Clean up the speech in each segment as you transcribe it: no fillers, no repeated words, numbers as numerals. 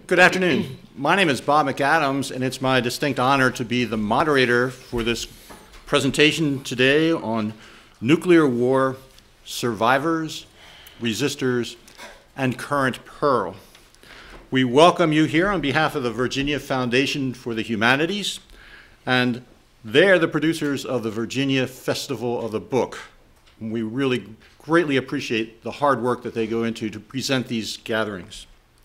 Good afternoon. My name is Bob McAdams, and it's my distinct honor to be the moderator for this presentation today on nuclear war, survivors, resistors, and current peril. We welcome you here on behalf of the Virginia Foundation for the Humanities, and they're the producers of the Virginia Festival of the Book. We really greatly appreciate the hard work that they go into to present these gatherings.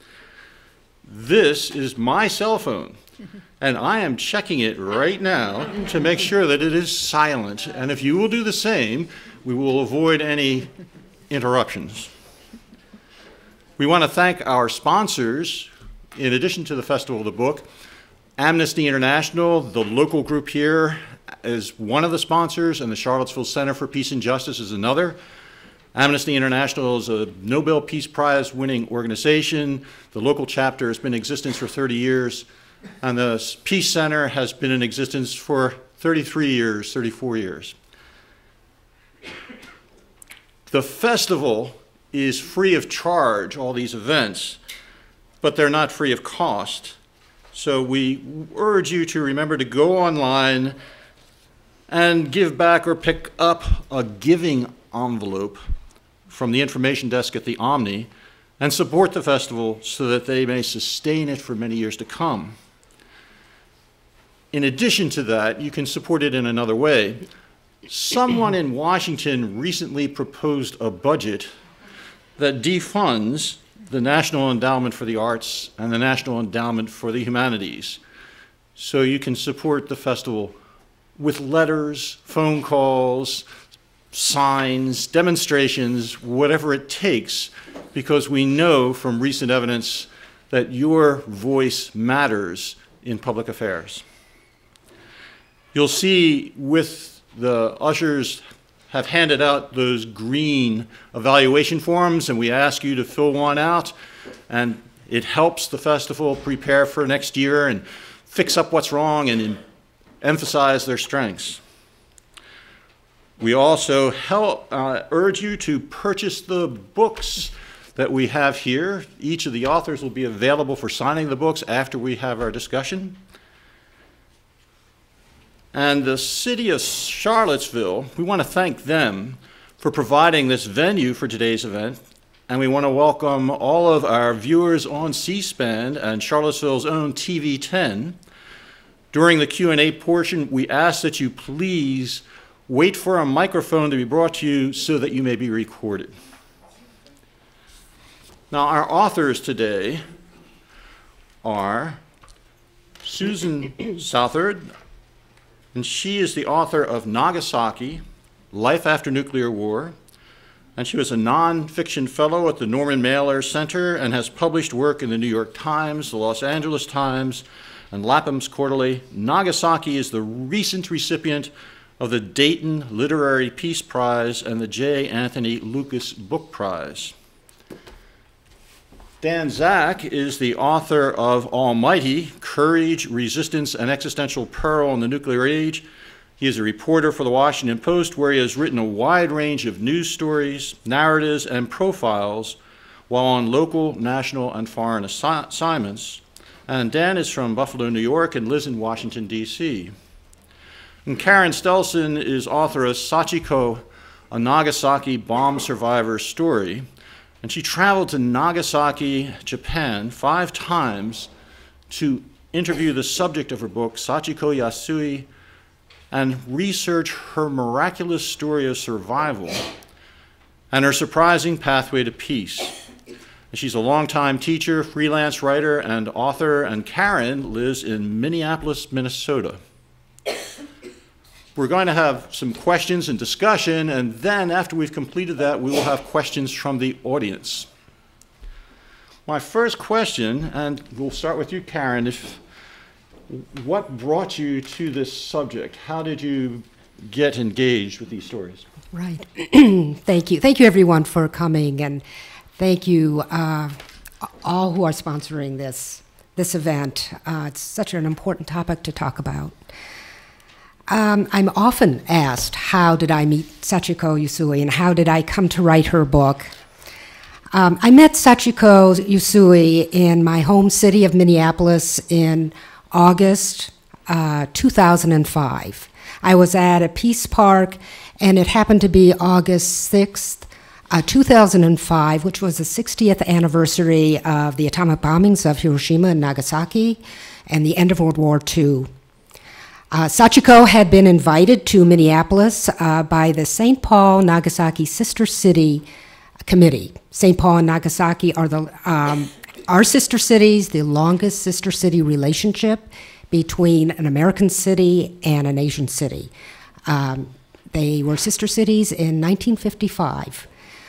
This is my cell phone, and I am checking it right now to make sure that it is silent. And if you will do the same, we will avoid any interruptions. We want to thank our sponsors, in addition to the Festival of the Book. Amnesty International, the local group here, is one of the sponsors, and the Charlottesville Center for Peace and Justice is another. Amnesty International is a Nobel Peace Prize winning organization. The local chapter has been in existence for 30 years, and the Peace Center has been in existence for 33 years, 34 years. The festival is free of charge, all these events, but they're not free of cost. So we urge you to remember to go online and give back or pick up a giving envelope from the information desk at the Omni and support the festival so that they may sustain it for many years to come. In addition to that, you can support it in another way. Someone in Washington recently proposed a budget that defunds the National Endowment for the Arts and the National Endowment for the Humanities. So you can support the festival with letters, phone calls, signs, demonstrations, whatever it takes, because we know from recent evidence that your voice matters in public affairs. You'll see with the ushers have handed out those green evaluation forms, and we ask you to fill one out, and it helps the festival prepare for next year and fix up what's wrong and emphasize their strengths. We also urge you to purchase the books that we have here. Each of the authors will be available for signing the books after we have our discussion. And the city of Charlottesville, we want to thank them for providing this venue for today's event. And we want to welcome all of our viewers on C-SPAN and Charlottesville's own TV 10. During the Q&A portion, we ask that you please wait for a microphone to be brought to you so that you may be recorded. Now, our authors today are Susan Southard, and she is the author of Nagasaki, Life After Nuclear War, and she was a nonfiction fellow at the Norman Mailer Center and has published work in the New York Times, the Los Angeles Times, and Lapham's Quarterly. Nagasaki is the recent recipient of the Dayton Literary Peace Prize and the J. Anthony Lucas Book Prize. Dan Zak is the author of Almighty, Courage, Resistance, and Existential Peril in the Nuclear Age. He is a reporter for the Washington Post, where he has written a wide range of news stories, narratives, and profiles while on local, national, and foreign assignments. And Dan is from Buffalo, New York, and lives in Washington, D.C. And Caren Stelson is author of Sachiko, a Nagasaki bomb survivor story. And she traveled to Nagasaki, Japan, 5 times to interview the subject of her book, Sachiko Yasui, and research her miraculous story of survival and her surprising pathway to peace. And she's a longtime teacher, freelance writer, and author, and Caren lives in Minneapolis, Minnesota. We're going to have some questions and discussion, and then after we've completed that, we will have questions from the audience. My first question, and we'll start with you, Caren, what brought you to this subject? How did you get engaged with these stories? Right. Thank you. Thank you, everyone, for coming, and thank you all who are sponsoring this event. It's such an important topic to talk about. I'm often asked, how did I meet Sachiko Yasui and how did I come to write her book? I met Sachiko Yusui in my home city of Minneapolis in August 2005. I was at a Peace Park, and it happened to be August 6th, 2005, which was the 60th anniversary of the atomic bombings of Hiroshima and Nagasaki and the end of World War II. Sachiko had been invited to Minneapolis by the St. Paul Nagasaki Sister City Committee. St. Paul and Nagasaki are our sister cities, the longest sister city relationship between an American city and an Asian city. They were sister cities in 1955.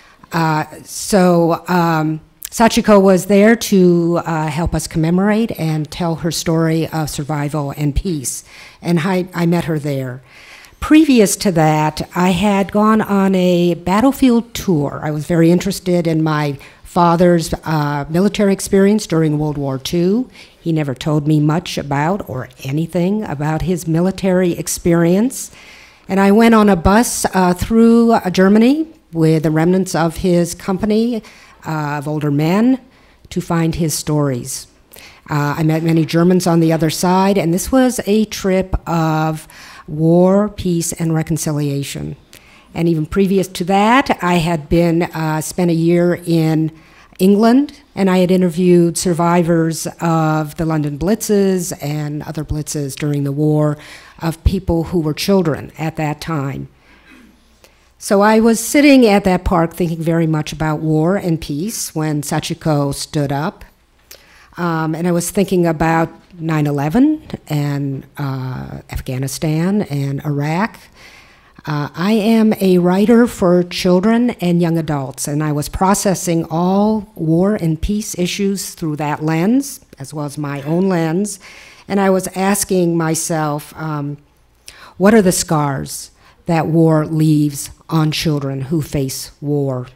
Sachiko was there to help us commemorate and tell her story of survival and peace, and I met her there. Previous to that, I had gone on a battlefield tour. I was very interested in my father's military experience during World War II. He never told me much about or anything about his military experience. And I went on a bus through Germany with the remnants of his company of older men to find his stories. I met many Germans on the other side, and this was a trip of war, peace, and reconciliation. And even previous to that, I had spent a year in England, and I had interviewed survivors of the London Blitzes and other blitzes during the war of people who were children at that time. So I was sitting at that park thinking very much about war and peace when Sachiko stood up. And I was thinking about 9/11 and Afghanistan and Iraq. I am a writer for children and young adults, and I was processing all war and peace issues through that lens, as well as my own lens. And I was asking myself, what are the scars that war leaves on children who face war?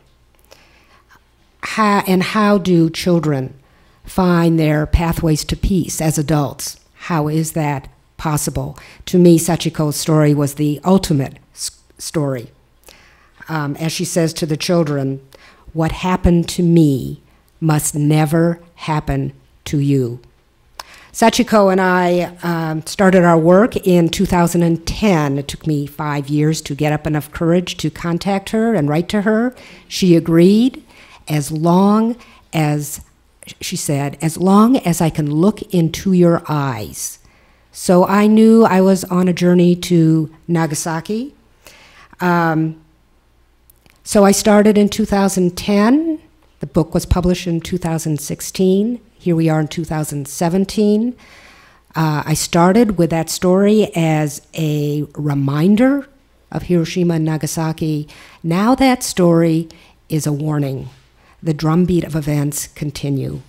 How do children find their pathways to peace as adults? How is that possible? To me, Sachiko's story was the ultimate story. As she says to the children, what happened to me must never happen to you. Sachiko and I started our work in 2010. It took me 5 years to get up enough courage to contact her and write to her. She agreed, as long as, she said, as long as I can look into your eyes. So I knew I was on a journey to Nagasaki. So I started in 2010. The book was published in 2016. Here we are in 2017. I started with that story as a reminder of Hiroshima and Nagasaki. Now that story is a warning. The drumbeat of events continue.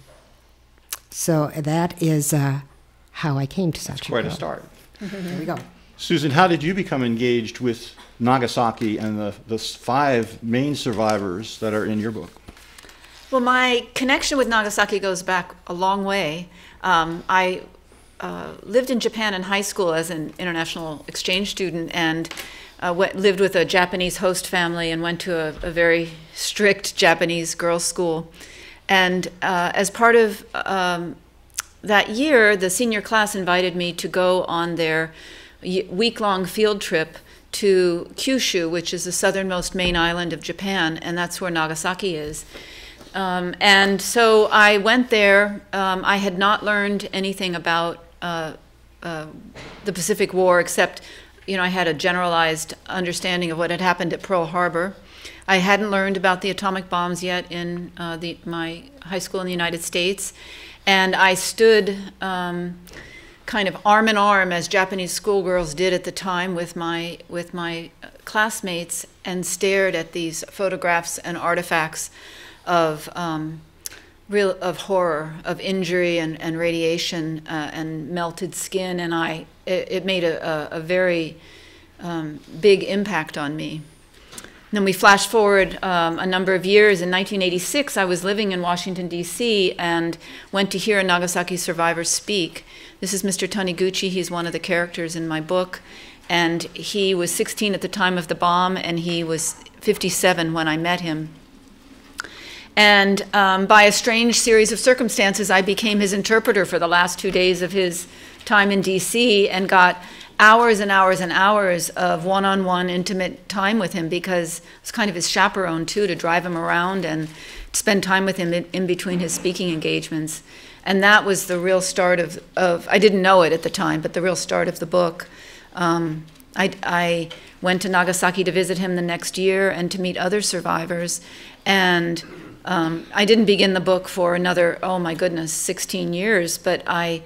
So that is how I came to Sachiko. That's quite a start. There we go. Susan, how did you become engaged with Nagasaki and the 5 main survivors that are in your book? Well, my connection with Nagasaki goes back a long way. I lived in Japan in high school as an international exchange student, and lived with a Japanese host family and went to a very strict Japanese girls' school. And as part of that year, the senior class invited me to go on their week-long field trip to Kyushu, which is the southernmost main island of Japan, and that's where Nagasaki is. And so I went there. I had not learned anything about the Pacific War, except, I had a generalized understanding of what had happened at Pearl Harbor. I hadn't learned about the atomic bombs yet in my high school in the United States. And I stood kind of arm in arm, as Japanese schoolgirls did at the time, with my classmates, and stared at these photographs and artifacts of horror, of injury and radiation and melted skin, and it made a very big impact on me. And then we flash forward a number of years. In 1986, I was living in Washington, D.C., and went to hear a Nagasaki survivor speak. This is Mr. Taniguchi. He's one of the characters in my book, and he was 16 at the time of the bomb, and he was 57 when I met him. And by a strange series of circumstances, I became his interpreter for the last 2 days of his time in DC, and got hours and hours and hours of one-on-one intimate time with him, because I was kind of his chaperone too, to drive him around and spend time with him in between his speaking engagements. And that was the real start of I didn't know it at the time, but the real start of the book. I went to Nagasaki to visit him the next year and to meet other survivors. And I didn't begin the book for another, oh my goodness, 16 years, but I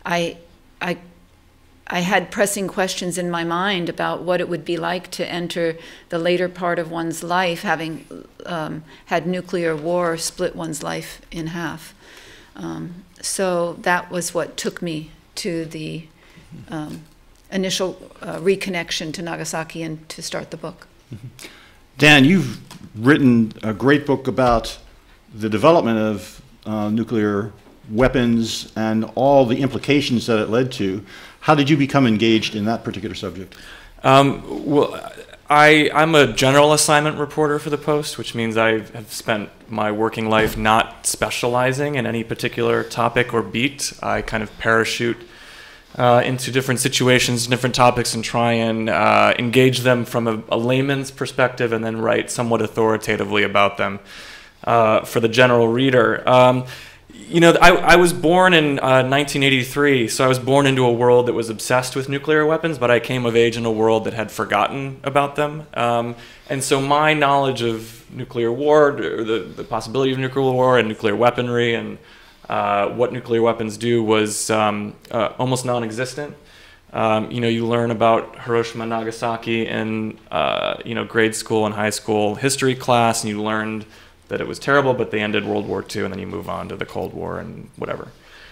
had pressing questions in my mind about what it would be like to enter the later part of one's life, having had nuclear war split one's life in half. So that was what took me to the initial reconnection to Nagasaki and to start the book. Dan, you've written a great book about the development of nuclear weapons and all the implications that it led to. How did you become engaged in that particular subject? Well, I'm a general assignment reporter for the Post, which means I have spent my working life not specializing in any particular topic or beat. I kind of parachute into different situations, different topics, and try and engage them from a layman's perspective, and then write somewhat authoritatively about them for the general reader. You know, I was born in 1983, so I was born into a world that was obsessed with nuclear weapons, but I came of age in a world that had forgotten about them. And so my knowledge of nuclear war, or the possibility of nuclear war and nuclear weaponry and what nuclear weapons do, was almost non-existent. You know, you learn about Hiroshima and Nagasaki in you know, grade school and high school history class, and you learned that it was terrible, but they ended World War II, and then you move on to the Cold War and whatever.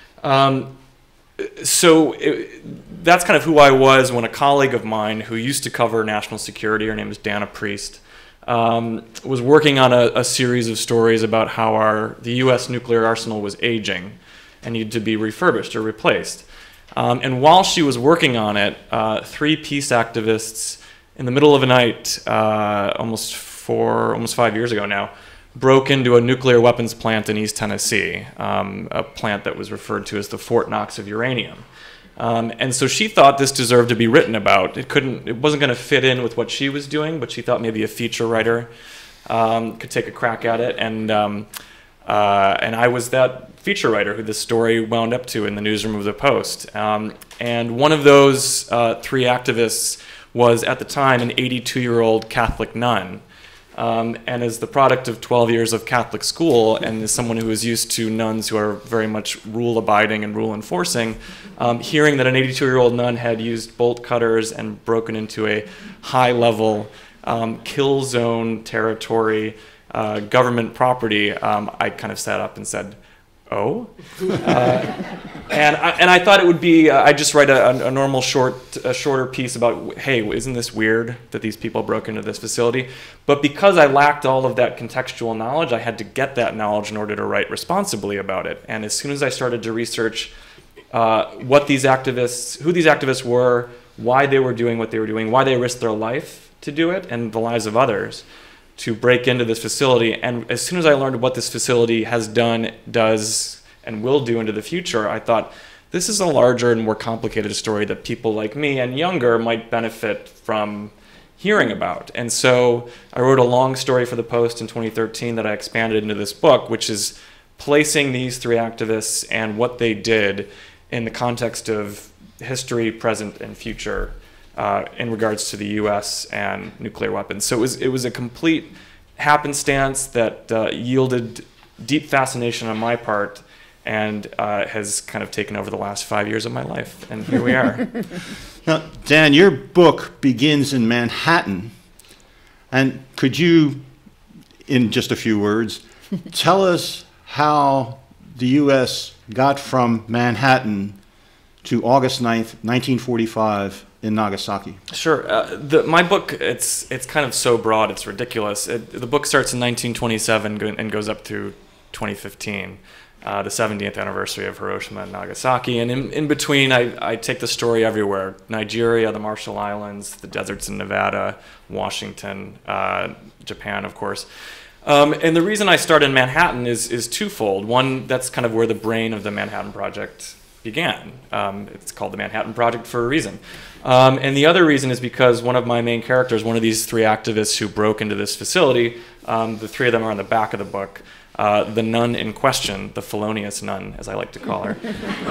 So that's kind of who I was when a colleague of mine who used to cover national security, her name is Dana Priest, was working on a series of stories about how the U.S. nuclear arsenal was aging and needed to be refurbished or replaced. And while she was working on it, 3 peace activists in the middle of the night, almost 5 years ago now, broke into a nuclear weapons plant in East Tennessee, a plant that was referred to as the Fort Knox of uranium. And so she thought this deserved to be written about. It wasn't going to fit in with what she was doing, but she thought maybe a feature writer could take a crack at it. And I was that feature writer who this story wound up to in the newsroom of the Post. And one of those 3 activists was, at the time, an 82-year-old Catholic nun. And as the product of 12 years of Catholic school, and as someone who is used to nuns who are very much rule-abiding and rule-enforcing, hearing that an 82-year-old nun had used bolt cutters and broken into a high-level kill zone territory, government property, I kind of sat up and said, oh? And I thought it would be, I'd just write a normal shorter piece about, hey, isn't this weird that these people broke into this facility? But because I lacked all of that contextual knowledge, I had to get that knowledge in order to write responsibly about it. And as soon as I started to research who these activists were, why they were doing what they were doing, why they risked their life to do it, and the lives of others, to break into this facility. And as soon as I learned what this facility has done, does, and will do into the future, I thought, this is a larger and more complicated story that people like me and younger might benefit from hearing about. And so I wrote a long story for the Post in 2013 that I expanded into this book, which is placing these 3 activists and what they did in the context of history, present, and future in regards to the U.S. and nuclear weapons. So it was a complete happenstance that yielded deep fascination on my part, and has kind of taken over the last 5 years of my life, and here we are. Now, Dan, your book begins in Manhattan, and could you, in just a few words, tell us how the U.S. got from Manhattan to August 9th, 1945, in Nagasaki? Sure. My book, it's kind of so broad, it's ridiculous. The book starts in 1927 and goes up through 2015, the 70th anniversary of Hiroshima and Nagasaki. And in between, I take the story everywhere. Nigeria, the Marshall Islands, the deserts in Nevada, Washington, Japan, of course. And the reason I started in Manhattan is twofold. One, that's kind of where the brain of the Manhattan Project began. It's called the Manhattan Project for a reason. And the other reason is because one of my main characters, one of these three activists who broke into this facility, the three of them are on the back of the book, the nun in question, the felonious nun, as I like to call her.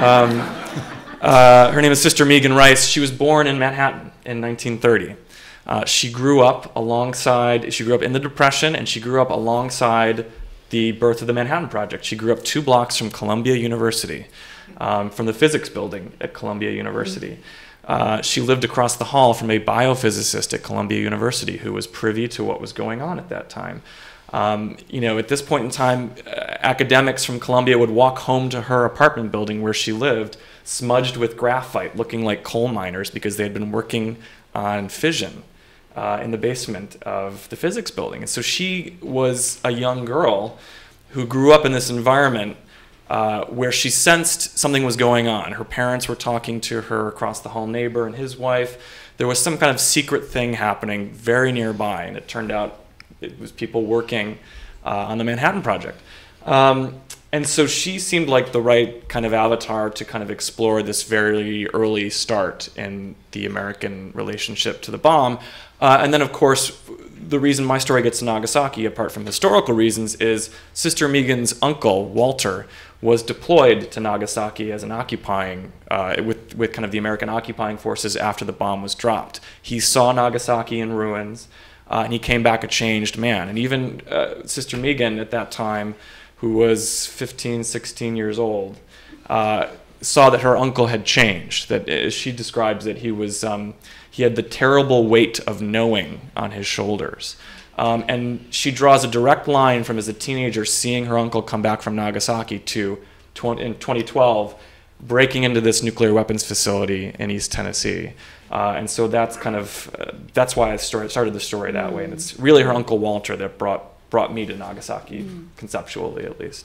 Her name is Sister Megan Rice. She was born in Manhattan in 1930. She grew up in the Depression, and she grew up alongside the birth of the Manhattan Project. She grew up 2 blocks from Columbia University, from the physics building at Columbia University. She lived across the hall from a biophysicist at Columbia University who was privy to what was going on at that time. At this point in time, academics from Columbia would walk home to her apartment building where she lived, smudged with graphite, looking like coal miners because they had been working on fission in the basement of the physics building. And so she was a young girl who grew up in this environment where she sensed something was going on. Her parents were talking to her across the hall neighbor and his wife. There was some kind of secret thing happening very nearby, and it turned out it was people working on the Manhattan Project. And so she seemed like the right kind of avatar to kind of explore this very early start in the American relationship to the bomb. And then, of course, the reason my story gets to Nagasaki, apart from historical reasons, is Sister Megan's uncle, Walter, was deployed to Nagasaki as an occupying, with kind of the American occupying forces after the bomb was dropped. He saw Nagasaki in ruins, and he came back a changed man. And even Sister Megan at that time, who was 15, 16 years old, saw that her uncle had changed, that as she describes it, he had the terrible weight of knowing on his shoulders. And she draws a direct line from as a teenager seeing her uncle come back from Nagasaki to in 2012 breaking into this nuclear weapons facility in East Tennessee. And so that's that's why I started the story that way. And it's really her uncle Walter that brought me to Nagasaki, conceptually at least.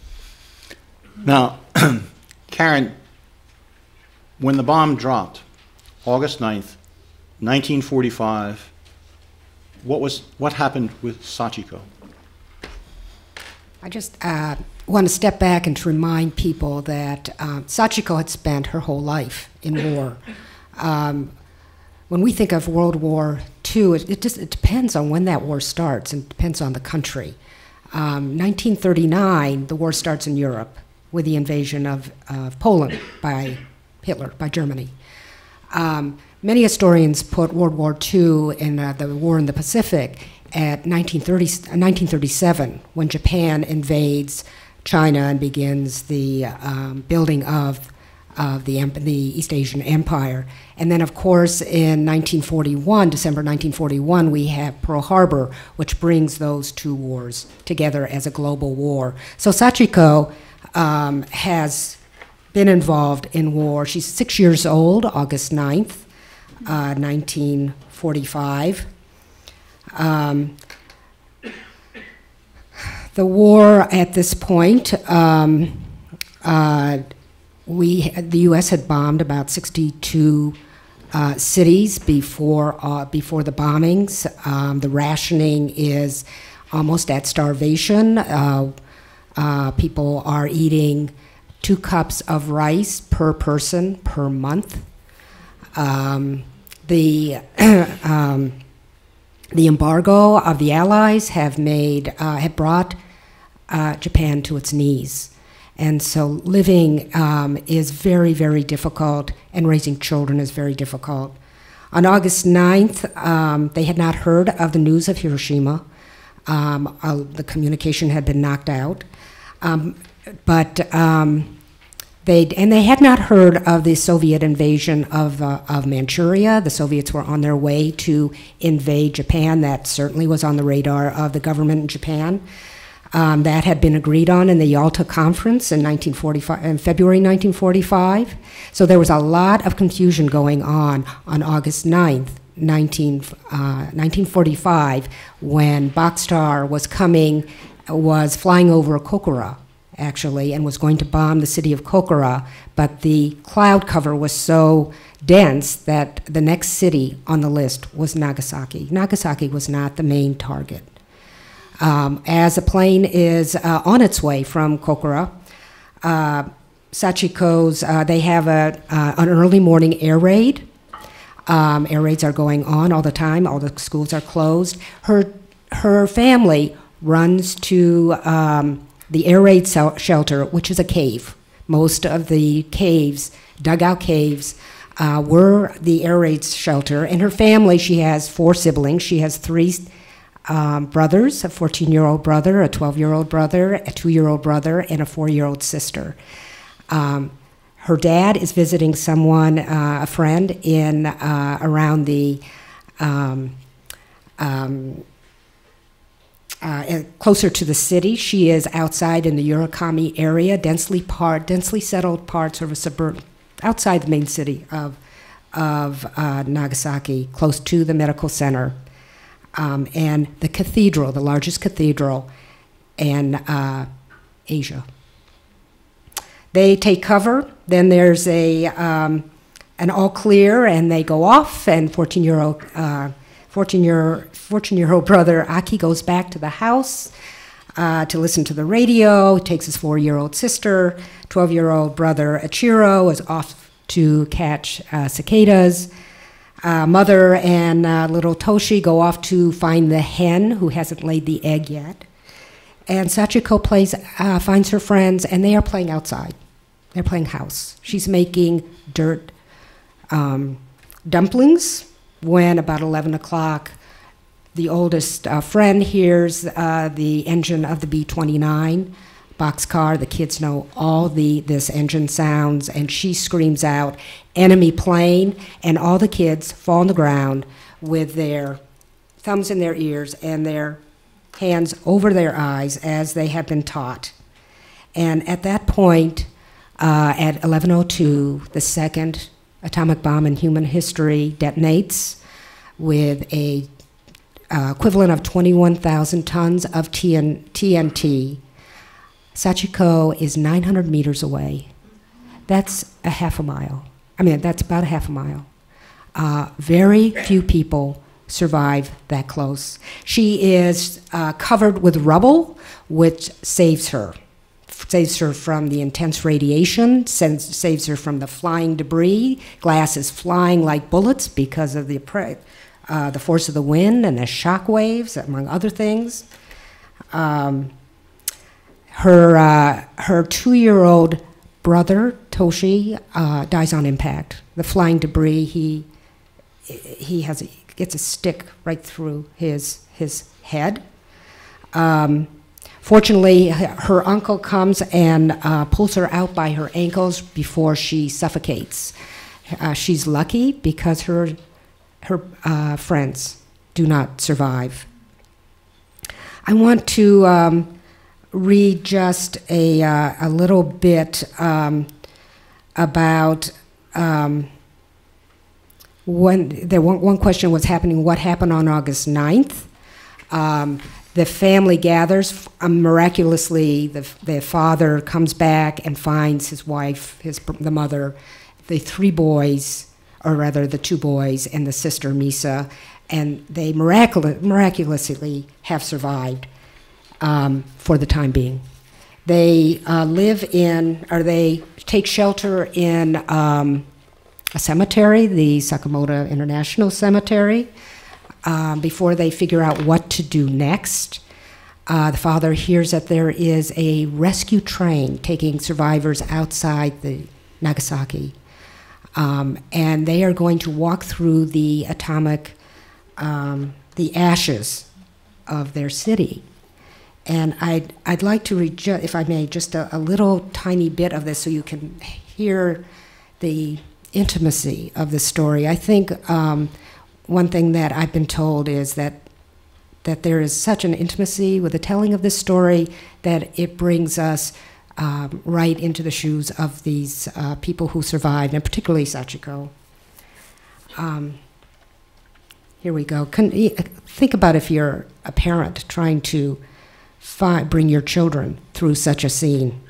Now, Caren, when the bomb dropped, August 9th, 1945, what happened with Sachiko? I just want to step back and to remind people that Sachiko had spent her whole life in war. When we think of World War II, it depends on when that war starts, and it depends on the country. 1939, the war starts in Europe with the invasion of Poland by Hitler, by Germany. Many historians put World War II and the war in the Pacific at 1937, when Japan invades China and begins the building of the East Asian Empire. And then, of course, in 1941, December 1941, we have Pearl Harbor, which brings those two wars together as a global war. So Sachiko has been involved in war. She's 6 years old, August 9th, 1945. The war at this point, the U.S. had bombed about 62 cities before the bombings. The rationing is almost at starvation. People are eating 2 cups of rice per person per month. The embargo of the Allies had brought Japan to its knees. And so living is very, very difficult, and raising children is very difficult. On August 9th, they had not heard of the news of Hiroshima. The communication had been knocked out. They had not heard of the Soviet invasion of Manchuria. The Soviets were on their way to invade Japan. That certainly was on the radar of the government in Japan. That had been agreed on in the Yalta Conference in February 1945. So there was a lot of confusion going on August 9th, 1945, when Boxstar was flying over Kokura, actually, and was going to bomb the city of Kokura, but the cloud cover was so dense that the next city on the list was Nagasaki. Nagasaki was not the main target. As the plane is on its way from Kokura, Sachiko's, they have an early morning air raid. Air raids are going on all the time. All the schools are closed. Her family runs to the air raid shelter, which is a cave. Most of the caves, dugout caves, were the air raid shelter. And her family, she has 4 siblings. She has 3 brothers, a 14-year-old brother, a 12-year-old brother, a 2-year-old brother, and a 4-year-old sister. Her dad is visiting someone, a friend, in around the closer to the city. She is outside in the Urakami area, densely settled parts of a suburb outside the main city of Nagasaki, close to the medical center, and the cathedral, the largest cathedral in Asia. They take cover. Then there's an all clear, and they go off. And 14-year-old brother Aki goes back to the house to listen to the radio. Takes his 4-year-old sister. 12-year-old brother Achiro is off to catch cicadas. Mother and little Toshi go off to find the hen who hasn't laid the egg yet. And Sachiko finds her friends, and they are playing outside. They're playing house. She's making dirt dumplings when about 11 o'clock, the oldest friend hears the engine of the B-29 boxcar. The kids know all this engine sounds, and she screams out, "Enemy plane," and all the kids fall on the ground with their thumbs in their ears and their hands over their eyes as they have been taught. And at that point, at 11:02, the second atomic bomb in human history detonates with a equivalent of 21,000 tons of TNT. Sachiko is 900 meters away. That's a half a mile. I mean, that's about a half a mile. Very few people survive that close. She is covered with rubble, which saves her from the intense radiation, saves her from the flying debris. Glass is flying like bullets because of the force of the wind and the shock waves, among other things. Her 2-year-old brother, Toshi, dies on impact. The flying debris, he gets a stick right through his head. Fortunately, her uncle comes and pulls her out by her ankles before she suffocates. She's lucky because her friends do not survive. I want to read just a little bit about one question was happening, what happened on August 9th? The family gathers. Miraculously, the father comes back and finds his wife, the mother, the 3 boys, or rather the 2 boys, and the sister, Misa, and they miraculously have survived for the time being. They they take shelter in a cemetery, the Sakamoto International Cemetery, before they figure out what to do next. The father hears that there is a rescue train taking survivors outside the Nagasaki, and they are going to walk through the the ashes of their city. And I'd like to read, if I may, just a little tiny bit of this so you can hear the intimacy of the story. I think one thing that I've been told is that there is such an intimacy with the telling of this story that it brings us right into the shoes of these people who survived, and particularly Sachiko. Here we go. Think about if you're a parent trying to bring your children through such a scene.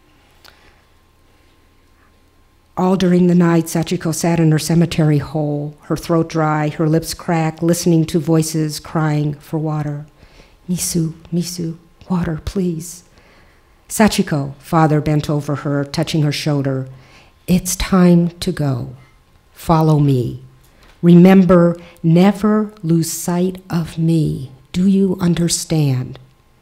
All during the night, Sachiko sat in her cemetery hole, her throat dry, her lips cracked, listening to voices crying for water. Misu, Misu, water, please. Sachiko, father bent over her, touching her shoulder. It's time to go. Follow me. Remember, never lose sight of me. Do you understand?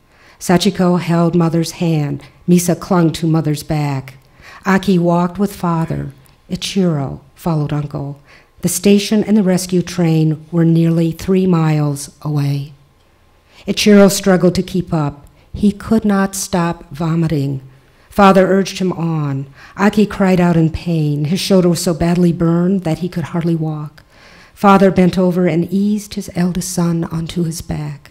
Sachiko held mother's hand. Misa clung to mother's back. Aki walked with father. Ichiro followed uncle. The station and the rescue train were nearly 3 miles away. Ichiro struggled to keep up. He could not stop vomiting. Father urged him on. Aki cried out in pain. His shoulder was so badly burned that he could hardly walk. Father bent over and eased his eldest son onto his back.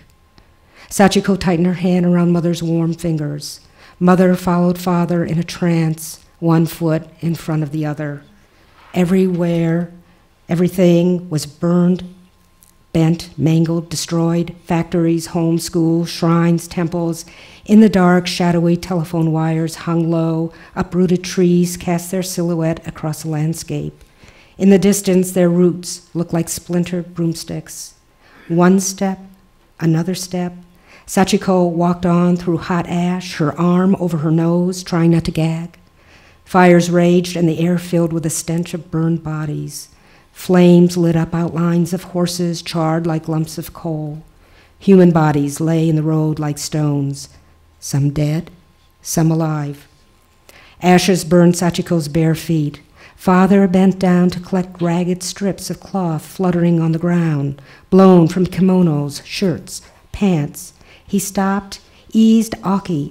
Sachiko tightened her hand around mother's warm fingers. Mother followed father in a trance, one foot in front of the other. Everywhere, everything was burned, bent, mangled, destroyed. Factories, homes, schools, shrines, temples. In the dark, shadowy telephone wires hung low. Uprooted trees cast their silhouette across the landscape. In the distance, their roots looked like splintered broomsticks. One step, another step. Sachiko walked on through hot ash, her arm over her nose, trying not to gag. Fires raged, and the air filled with the stench of burned bodies. Flames lit up outlines of horses charred like lumps of coal. Human bodies lay in the road like stones, some dead, some alive. Ashes burned Sachiko's bare feet. Father bent down to collect ragged strips of cloth fluttering on the ground, blown from kimonos, shirts, pants. He stopped, eased Aki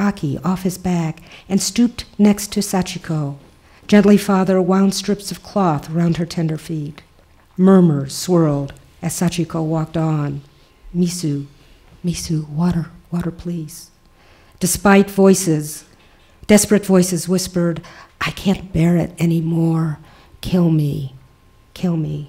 off his back, and stooped next to Sachiko. Gently, father wound strips of cloth around her tender feet. Murmurs swirled as Sachiko walked on. Misu, Misu, water, water, please. Despite voices, desperate voices whispered, I can't bear it anymore. Kill me, kill me.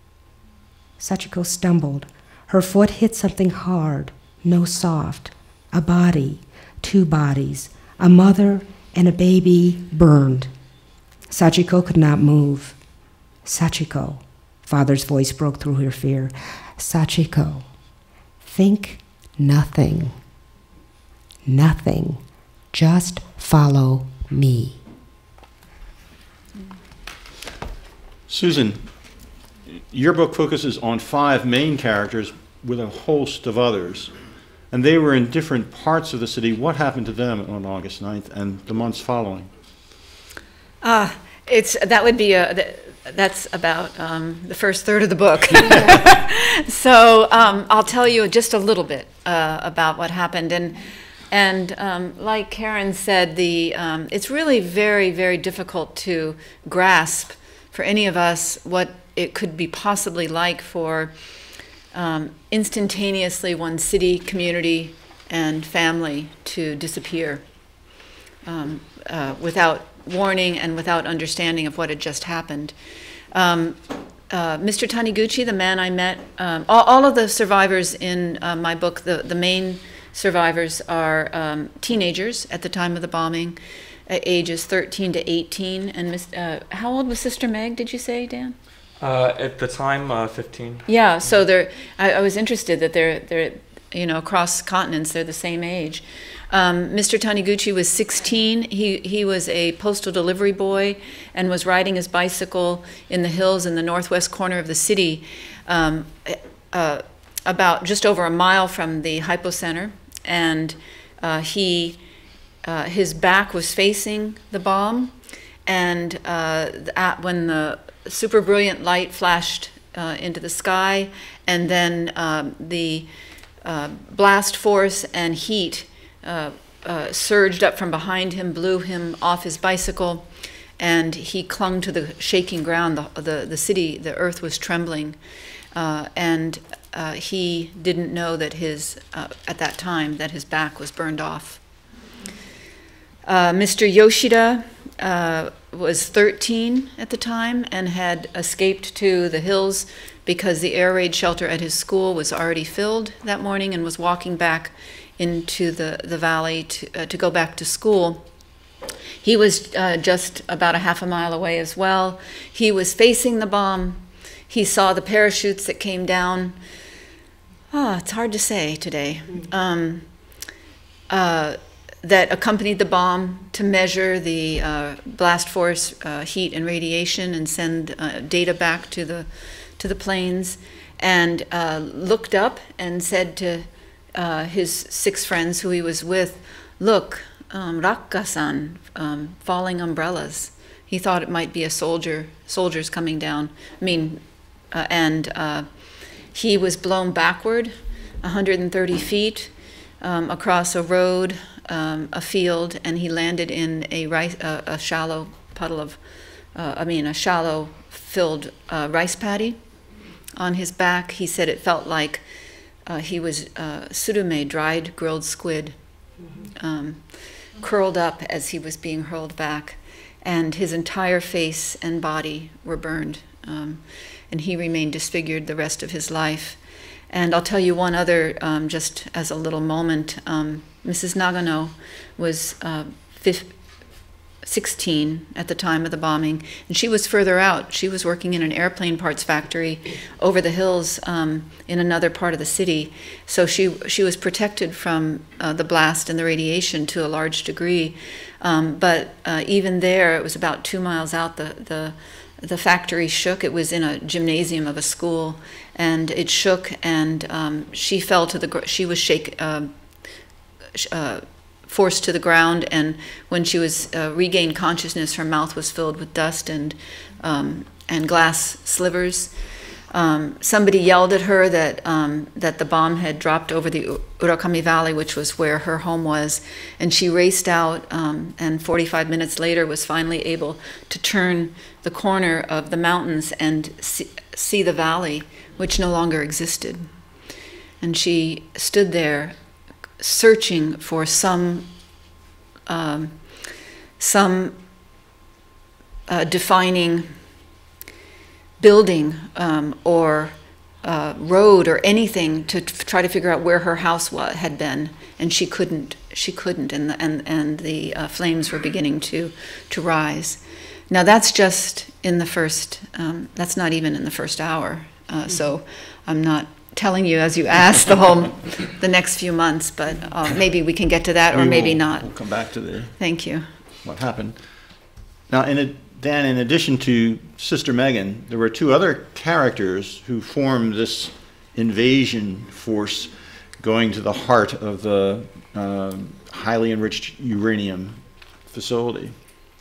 Sachiko stumbled. Her foot hit something hard, no soft. A body, 2 bodies, a mother and a baby burned. Sachiko could not move. Sachiko, father's voice broke through her fear. Sachiko, think nothing. Nothing. Just follow me. Susan, your book focuses on 5 main characters with a host of others, and they were in different parts of the city. What happened to them on August 9th and the months following? That's about the first third of the book. So I'll tell you just a little bit about what happened. And like Caren said, it's really very, very difficult to grasp for any of us what it could be possibly like for instantaneously one city, community, and family to disappear without warning and without understanding of what had just happened. Mr. Taniguchi, the man I met, all of the survivors in my book, the main survivors are teenagers at the time of the bombing, ages 13 to 18. And how old was Sister Meg, did you say, Dan? At the time, 15. Yeah, so I was interested that they're across continents, they're the same age. Mr. Taniguchi was 16. He was a postal delivery boy and was riding his bicycle in the hills in the northwest corner of the city, about just over a mile from the hypocenter. And his back was facing the bomb, and when the super brilliant light flashed into the sky, and then the blast force and heat surged up from behind him, blew him off his bicycle, and he clung to the shaking ground. The city, the earth was trembling, and he didn't know that at that time, that his back was burned off. Mr. Yoshida was 13 at the time and had escaped to the hills because the air raid shelter at his school was already filled that morning, and was walking back into the valley to go back to school. He was just about a half a mile away as well. He was facing the bomb. He saw the parachutes that came down It's hard to say today. That accompanied the bomb to measure the blast force heat and radiation and send data back to the planes, and looked up and said to his 6 friends who he was with, "Look, Rakka-san, falling umbrellas." He thought it might be a soldiers coming down. He was blown backward 130 feet across a road, a field, and he landed in a shallow puddle of, a shallow filled rice paddy on his back. He said it felt like he was surume, dried grilled squid, curled up as he was being hurled back, and his entire face and body were burned, and he remained disfigured the rest of his life. And I'll tell you one other, just as a little moment. Mrs. Nagano was 16 at the time of the bombing, and she was further out. She was working in an airplane parts factory over the hills in another part of the city. So she was protected from the blast and the radiation to a large degree. But even there, it was about 2 miles out, the factory shook. It was in a gymnasium of a school, and it shook, and she fell to the she was forced to the ground, and when she was regained consciousness, her mouth was filled with dust and glass slivers. Somebody yelled at her that the bomb had dropped over the Urakami Valley, which was where her home was, and she raced out, and 45 minutes later was finally able to turn the corner of the mountains and see the valley, which no longer existed. And she stood there searching for some defining building or road or anything to try to figure out where her house had been, and she couldn't, and the flames were beginning to rise. Now that's just in the first, that's not even in the first hour, so I'm not telling you as you asked the next few months, but maybe we can get to that, or maybe not. We'll come back to Thank you. what happened. Now, Dan, in addition to Sister Megan, there were 2 other characters who formed this invasion force going to the heart of the highly enriched uranium facility.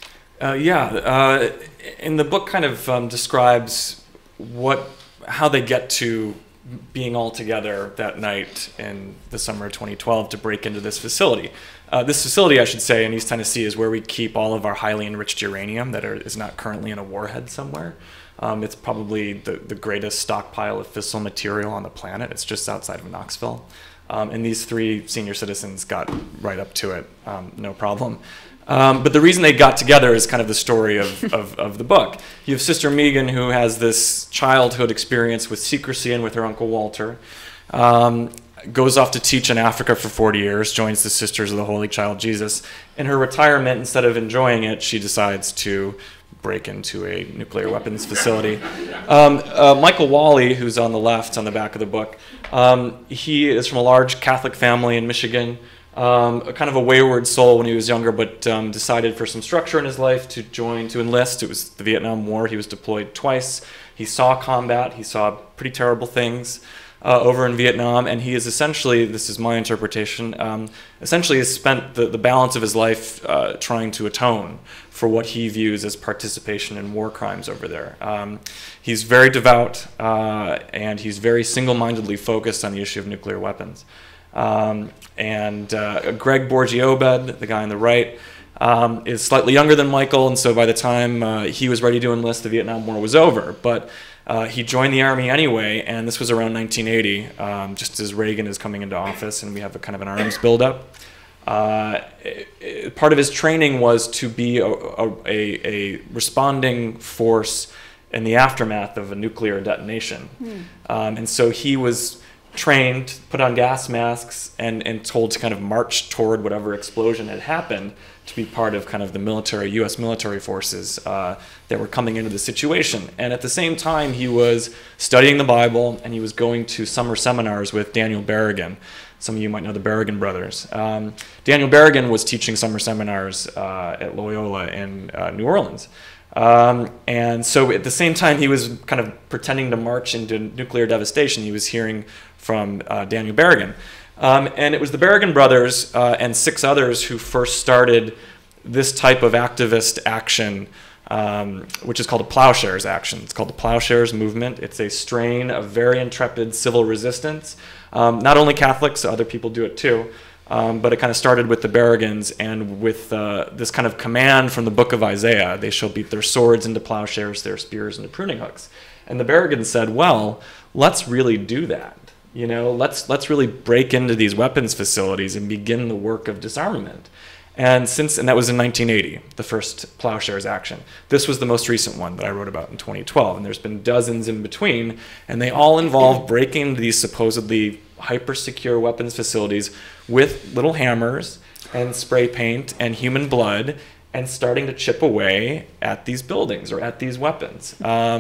In the book kind of describes how they get to being all together that night in the summer of 2012 to break into this facility. This facility, I should say, in East Tennessee is where we keep all of our highly enriched uranium that is not currently in a warhead somewhere. It's probably the greatest stockpile of fissile material on the planet. It's just outside of Knoxville. And these 3 senior citizens got right up to it, no problem. But the reason they got together is kind of the story of the book. You have Sister Megan, who has this childhood experience with secrecy and with her Uncle Walter, goes off to teach in Africa for 40 years, joins the Sisters of the Holy Child Jesus. In her retirement, instead of enjoying it, she decides to break into a nuclear weapons facility. Michael Wally, who's on the left on the back of the book, he is from a large Catholic family in Michigan. Kind of a wayward soul when he was younger, but decided for some structure in his life to enlist. It was the Vietnam War. He was deployed twice. He saw combat. He saw pretty terrible things over in Vietnam, and he is essentially, this is my interpretation, essentially has spent the balance of his life trying to atone for what he views as participation in war crimes over there. He's very devout, and he's very single-mindedly focused on the issue of nuclear weapons. Greg Borgiobed, the guy on the right, is slightly younger than Michael, and so by the time he was ready to enlist, the Vietnam War was over. But he joined the Army anyway, and this was around 1980, just as Reagan is coming into office, and we have a kind of an arms buildup. Part of his training was to be a responding force in the aftermath of a nuclear detonation. And so he was trained, put on gas masks, and told to kind of march toward whatever explosion had happened. to be part of kind of the military, U.S. military forces that were coming into the situation. And at the same time, he was studying the Bible, and he was going to summer seminars with Daniel Berrigan. Some of you might know the Berrigan brothers. Daniel Berrigan was teaching summer seminars at Loyola in New Orleans. And so at the same time he was kind of pretending to march into nuclear devastation, he was hearing from Daniel Berrigan. And it was the Berrigan brothers and 6 others who first started this type of activist action, which is called a plowshares action. It's called the plowshares movement. It's a strain of very intrepid civil resistance. Not only Catholics, other people do it too. But it kind of started with the Berrigans and with this kind of command from the book of Isaiah. They shall beat their swords into plowshares, their spears into pruning hooks. And the Berrigans said, well, let's really do that. You know, let's really break into these weapons facilities and begin the work of disarmament. And that was in 1980, the first plowshares action. This was the most recent one that I wrote about in 2012, and there's been dozens in between, and they all involve breaking into these supposedly hyper-secure weapons facilities with little hammers and spray paint and human blood and starting to chip away at these buildings or at these weapons.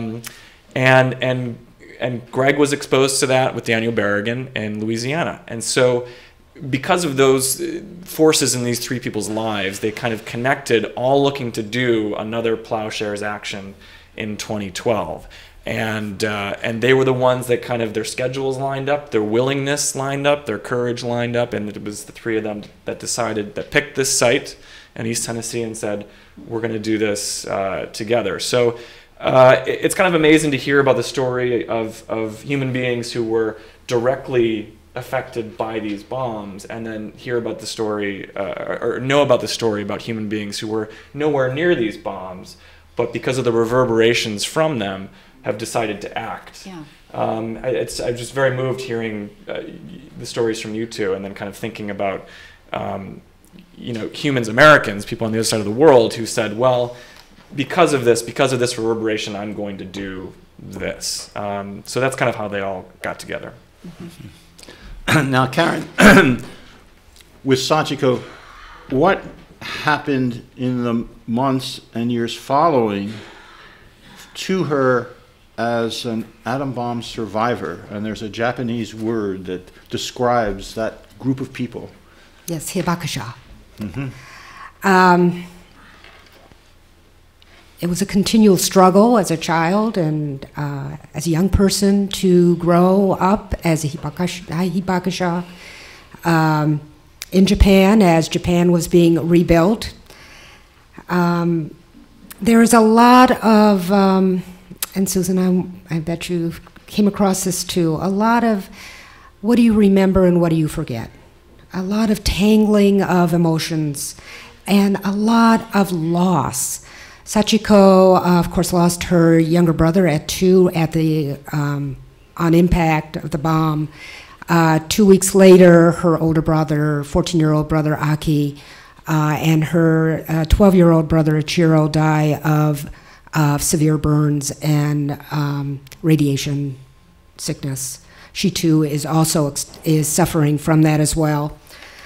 And Greg was exposed to that with Daniel Berrigan in Louisiana. And so because of those forces in these 3 people's lives, they kind of connected, all looking to do another plowshares action in 2012. And they were the ones that kind of, their schedules lined up, their willingness lined up, their courage lined up, and it was the 3 of them that picked this site in East Tennessee and said, we're going to do this together. So it's kind of amazing to hear about the story of human beings who were directly affected by these bombs, and then hear about the story, or know about the story about human beings who were nowhere near these bombs, but because of the reverberations from them, have decided to act. Yeah. I'm just very moved hearing the stories from you two, and then kind of thinking about, humans, Americans, people on the other side of the world who said, well, because of this reverberation, I'm going to do this. So that's kind of how they all got together. Mm-hmm. Now, Caren, with Sachiko, what happened in the months and years following to her as an atom bomb survivor? And there's a Japanese word that describes that group of people. Yes, hibakusha. Mm-hmm. It was a continual struggle as a child and as a young person to grow up as a hibakusha in Japan as Japan was being rebuilt. There is a lot of, and Susan, I bet you came across this too, a lot of what do you remember and what do you forget? A lot of tangling of emotions and a lot of loss. Sachiko, of course, lost her younger brother at 2 at the on impact of the bomb. 2 weeks later, her older brother, 14-year-old brother Aki, and her 12-year-old brother Ichiro die of severe burns and radiation sickness. She too is also suffering from that as well.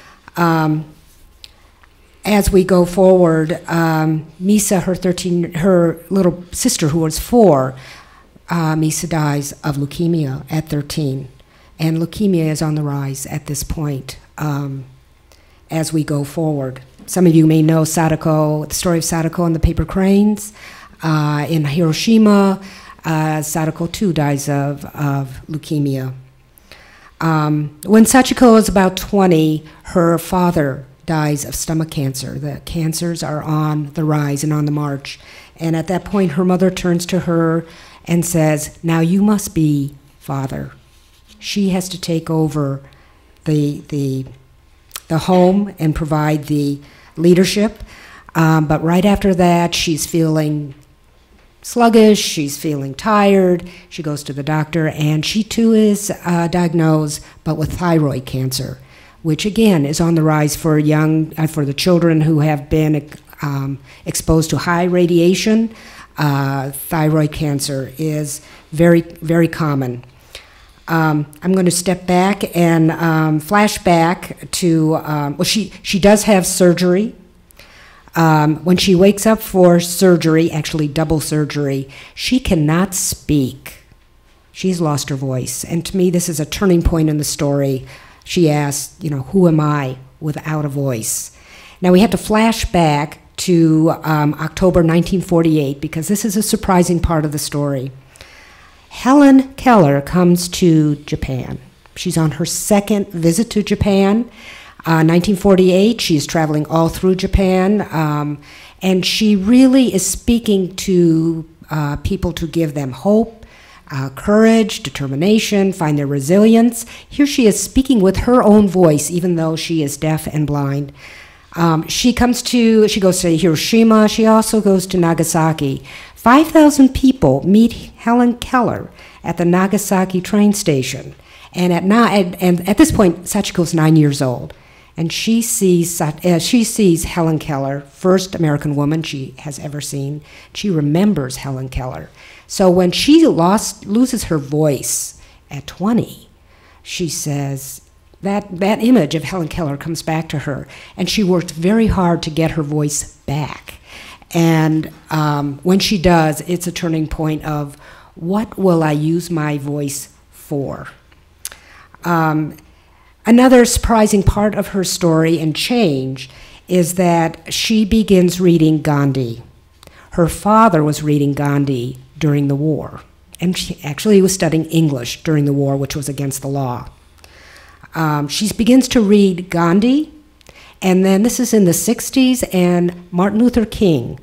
As we go forward, Misa, her little sister who was 4, Misa dies of leukemia at 13. And leukemia is on the rise at this point as we go forward. Some of you may know Sadako, the story of Sadako and the paper cranes. In Hiroshima, Sadako too dies of leukemia. When Sachiko is about 20, her father dies of stomach cancer. The cancers are on the rise and on the march. And at that point, her mother turns to her and says, now you must be father. She has to take over the home and provide the leadership. But right after that, she's feeling sluggish, she's feeling tired. She goes to the doctor, and she too is diagnosed, but with thyroid cancer, which again is on the rise for for the children who have been exposed to high radiation. Thyroid cancer is very, very common. I'm going to step back and flash back to, well, she does have surgery When she wakes up for surgery, actually double surgery, she cannot speak. She's lost her voice. And to me, this is a turning point in the story. She asks, who am I without a voice? Now, we have to flash back to October 1948, because this is a surprising part of the story. Helen Keller comes to Japan. She's on her second visit to Japan. 1948, she's traveling all through Japan, and she really is speaking to people to give them hope, courage, determination, find their resilience. Here she is speaking with her own voice, even though she is deaf and blind. She goes to Hiroshima. She also goes to Nagasaki. 5,000 people meet Helen Keller at the Nagasaki train station. And at this point, Sachiko's 9 years old. And she sees Helen Keller, first American woman she has ever seen. She remembers Helen Keller. So when she loses her voice at 20, she says that image of Helen Keller comes back to her, and she worked very hard to get her voice back. And when she does, it's a turning point of, what will I use my voice for? Another surprising part of her story and change is that she begins reading Gandhi. Her father was reading Gandhi during the war, and she actually was studying English during the war, which was against the law. She begins to read Gandhi, and then this is in the 60s, and Martin Luther King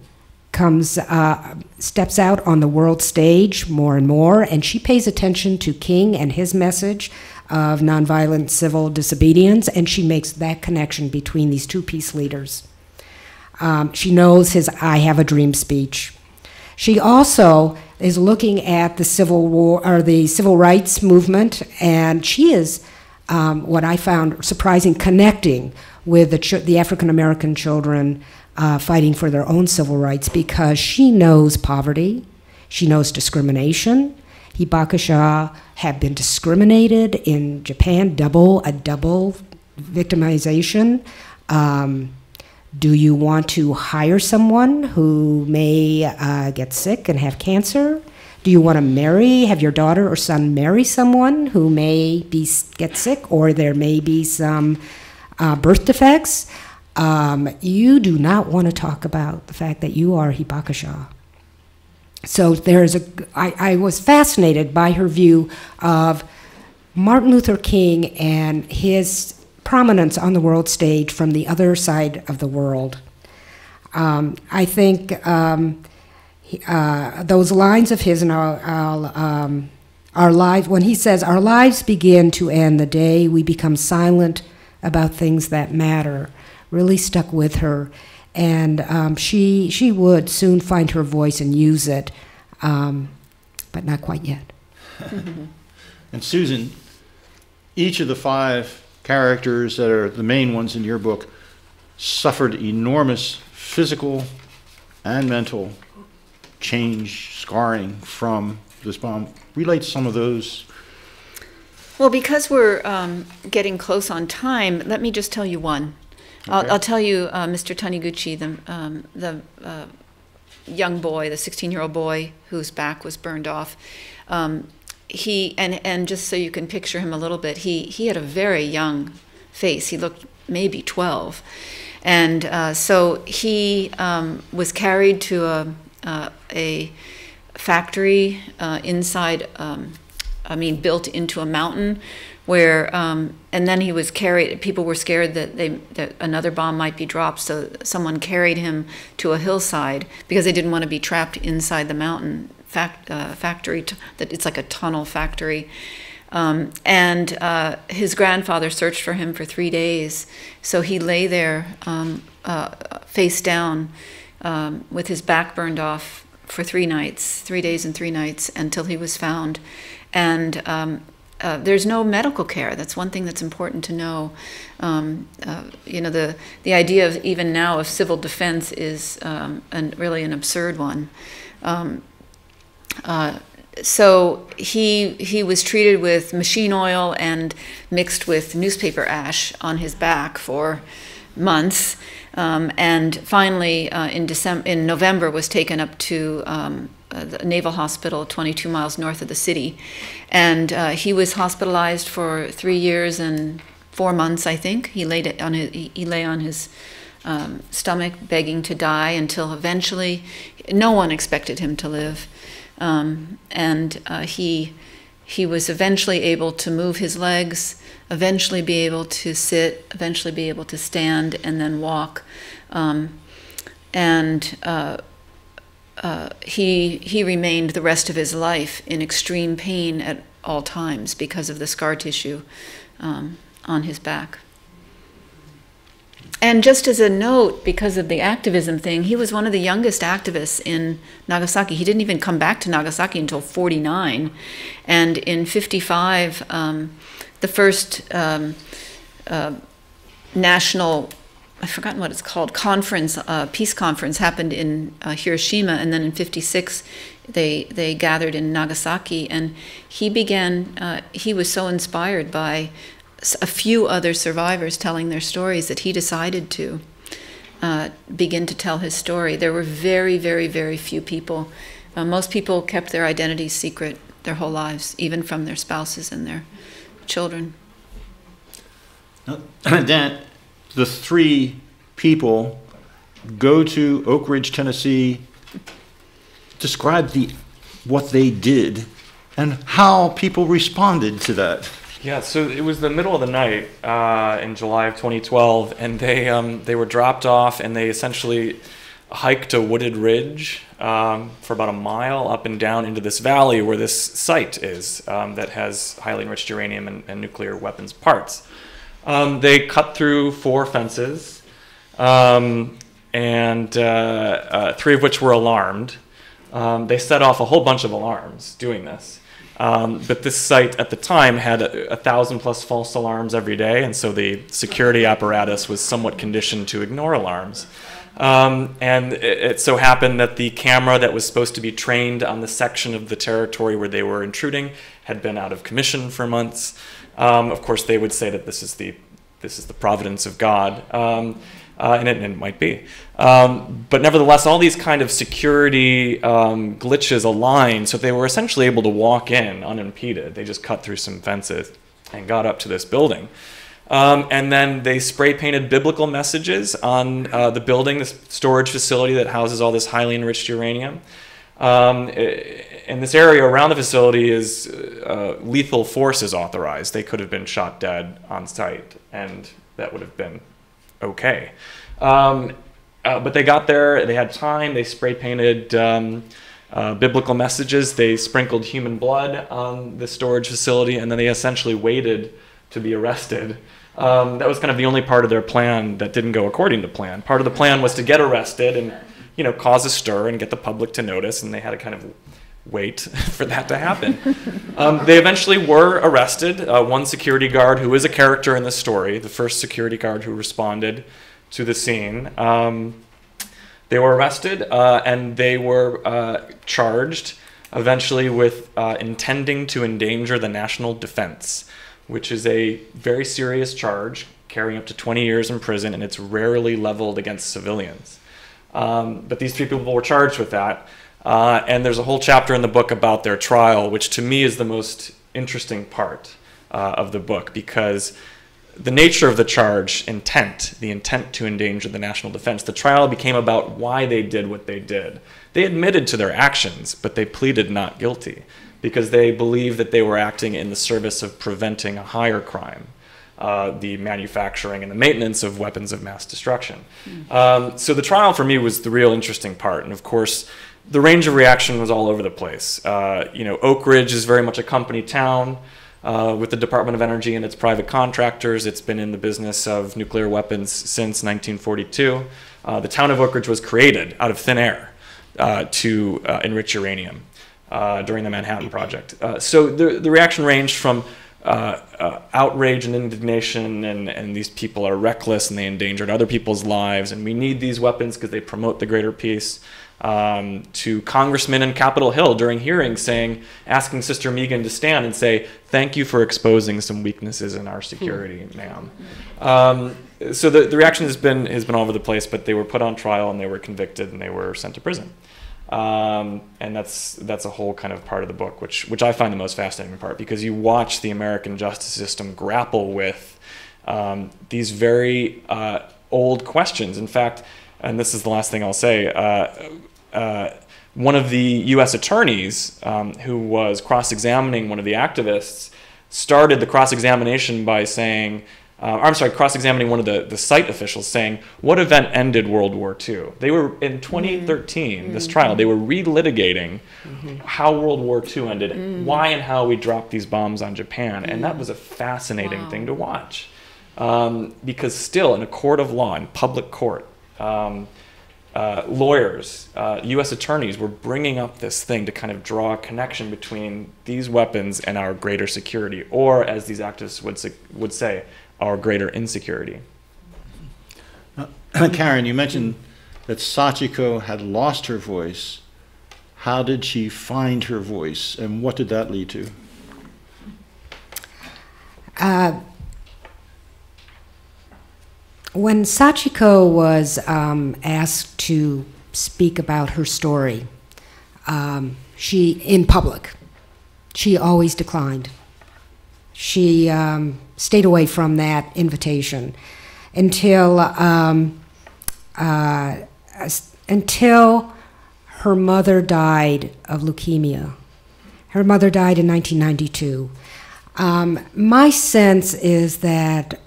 steps out on the world stage more and more, and she pays attention to King and his message of nonviolent civil disobedience, and she makes that connection between these two peace leaders. She knows his "I Have a Dream" speech. She also is looking at the Civil War, or the civil rights movement, and she is, what I found surprising, connecting with the African American children fighting for their own civil rights, because she knows poverty, she knows discrimination. Hibakusha have been discriminated in Japan, a double victimization. Do you want to hire someone who may get sick and have cancer? Do you want to have your daughter or son marry someone who may get sick, or there may be some birth defects? You do not want to talk about the fact that you are Hibakusha. So I was fascinated by her view of Martin Luther King and his prominence on the world stage from the other side of the world. I think those lines of his, and our lives, when he says, "Our lives begin to end the day we become silent about things that matter," really stuck with her. And she would soon find her voice and use it, but not quite yet. And Susan, each of the 5 characters that are the main ones in your book suffered enormous physical and mental change, scarring from this bomb. Relate some of those. Well, because we're getting close on time, let me just tell you one. Okay. I'll tell you, Mr. Taniguchi, the young boy, the 16-year-old boy whose back was burned off. And just so you can picture him a little bit, he had a very young face. He looked maybe 12, and so he was carried to a factory inside. Built into a mountain, where and then he was carried. People were scared that another bomb might be dropped, so someone carried him to a hillside because they didn't want to be trapped inside the mountain factory. That it's like a tunnel factory, and his grandfather searched for him for 3 days. So he lay there face down with his back burned off for 3 days and 3 nights, until he was found. And there's no medical care. That's one thing that's important to know. The idea of even now of civil defense is really an absurd one. So he was treated with machine oil and mixed with newspaper ash on his back for months, and finally in November was taken up to the Naval Hospital 22 miles north of the city. And he was hospitalized for 3 years and 4 months, I think. He lay on his stomach begging to die until eventually no one expected him to live. He was eventually able to move his legs, eventually be able to sit, eventually be able to stand, and then walk. He remained the rest of his life in extreme pain at all times because of the scar tissue on his back. And just as a note, because of the activism thing, he was one of the youngest activists in Nagasaki. He didn't even come back to Nagasaki until 49. And in 55, the first national, I've forgotten what it's called, conference, peace conference happened in Hiroshima. And then in 56, they gathered in Nagasaki. And he was so inspired by a few other survivors telling their stories that he decided to begin to tell his story. There were very, very, very few people. Most people kept their identities secret their whole lives, even from their spouses and their children. Dan, the 3 people go to Oak Ridge, Tennessee. Describe what they did and how people responded to that. Yeah, so it was the middle of the night in July of 2012, and they were dropped off, and they essentially hiked a wooded ridge for about a mile up and down into this valley where this site is that has highly enriched uranium and nuclear weapons parts. They cut through 4 fences, and 3 of which were alarmed. They set off a whole bunch of alarms doing this. But this site at the time had 1,000+ false alarms every day, and so the security apparatus was somewhat conditioned to ignore alarms. And it so happened that the camera that was supposed to be trained on the section of the territory where they were intruding had been out of commission for months. Of course, they would say that this is the providence of God. And it might be. But nevertheless, all these kind of security glitches aligned, so they were essentially able to walk in unimpeded. They just cut through some fences and got up to this building. And then they spray painted biblical messages on the building, this storage facility that houses all this highly enriched uranium. In this area around the facility is lethal force is authorized. They could have been shot dead on site, and that would have been okay. But they got there, they had time, they spray painted biblical messages, they sprinkled human blood on the storage facility, and then they essentially waited to be arrested. That was kind of the only part of their plan that didn't go according to plan. Part of the plan was to get arrested and cause a stir and get the public to notice, and they had to kind of wait for that to happen. They eventually were arrested. One security guard, who is a character in this story, the first security guard who responded to the scene, they were arrested and they were charged eventually with intending to endanger the national defense, which is a very serious charge, carrying up to 20 years in prison, and it's rarely leveled against civilians. But these 3 people were charged with that. And there's a whole chapter in the book about their trial, which to me is the most interesting part of the book, because the nature of the charge, the intent to endanger the national defense, the trial became about why they did what they did. They admitted to their actions, but they pleaded not guilty because they believed that they were acting in the service of preventing a higher crime, the manufacturing and the maintenance of weapons of mass destruction. So the trial for me was the real interesting part. And of course, the range of reaction was all over the place. Oak Ridge is very much a company town with the Department of Energy and its private contractors. It's been in the business of nuclear weapons since 1942. The town of Oak Ridge was created out of thin air to enrich uranium during the Manhattan Project. So the reaction ranged from outrage and indignation, and these people are reckless and they endangered other people's lives, and we need these weapons because they promote the greater peace, to congressmen in Capitol Hill during hearings asking Sister Megan to stand and say, thank you for exposing some weaknesses in our security, ma'am. So the reaction has been all over the place, but they were put on trial and they were convicted and they were sent to prison. And that's a whole kind of part of the book, which I find the most fascinating part, because you watch the American justice system grapple with these very old questions. In fact, and this is the last thing I'll say, one of the U.S. attorneys who was cross-examining one of the activists started the cross-examination by saying, cross-examining one of the site officials saying, what event ended World War II? They were, in 2013, this trial, they were relitigating how World War II ended, why and how we dropped these bombs on Japan. And that was a fascinating thing to watch. Because still, in a court of law, in public court, lawyers, U.S. attorneys were bringing up this thing to kind of draw a connection between these weapons and our greater security, or as these activists would say, our greater insecurity. Caren, you mentioned that Sachiko had lost her voice. How did she find her voice, and what did that lead to? When Sachiko was asked to speak about her story, in public, she always declined. She stayed away from that invitation until her mother died of leukemia. Her mother died in 1992. My sense is that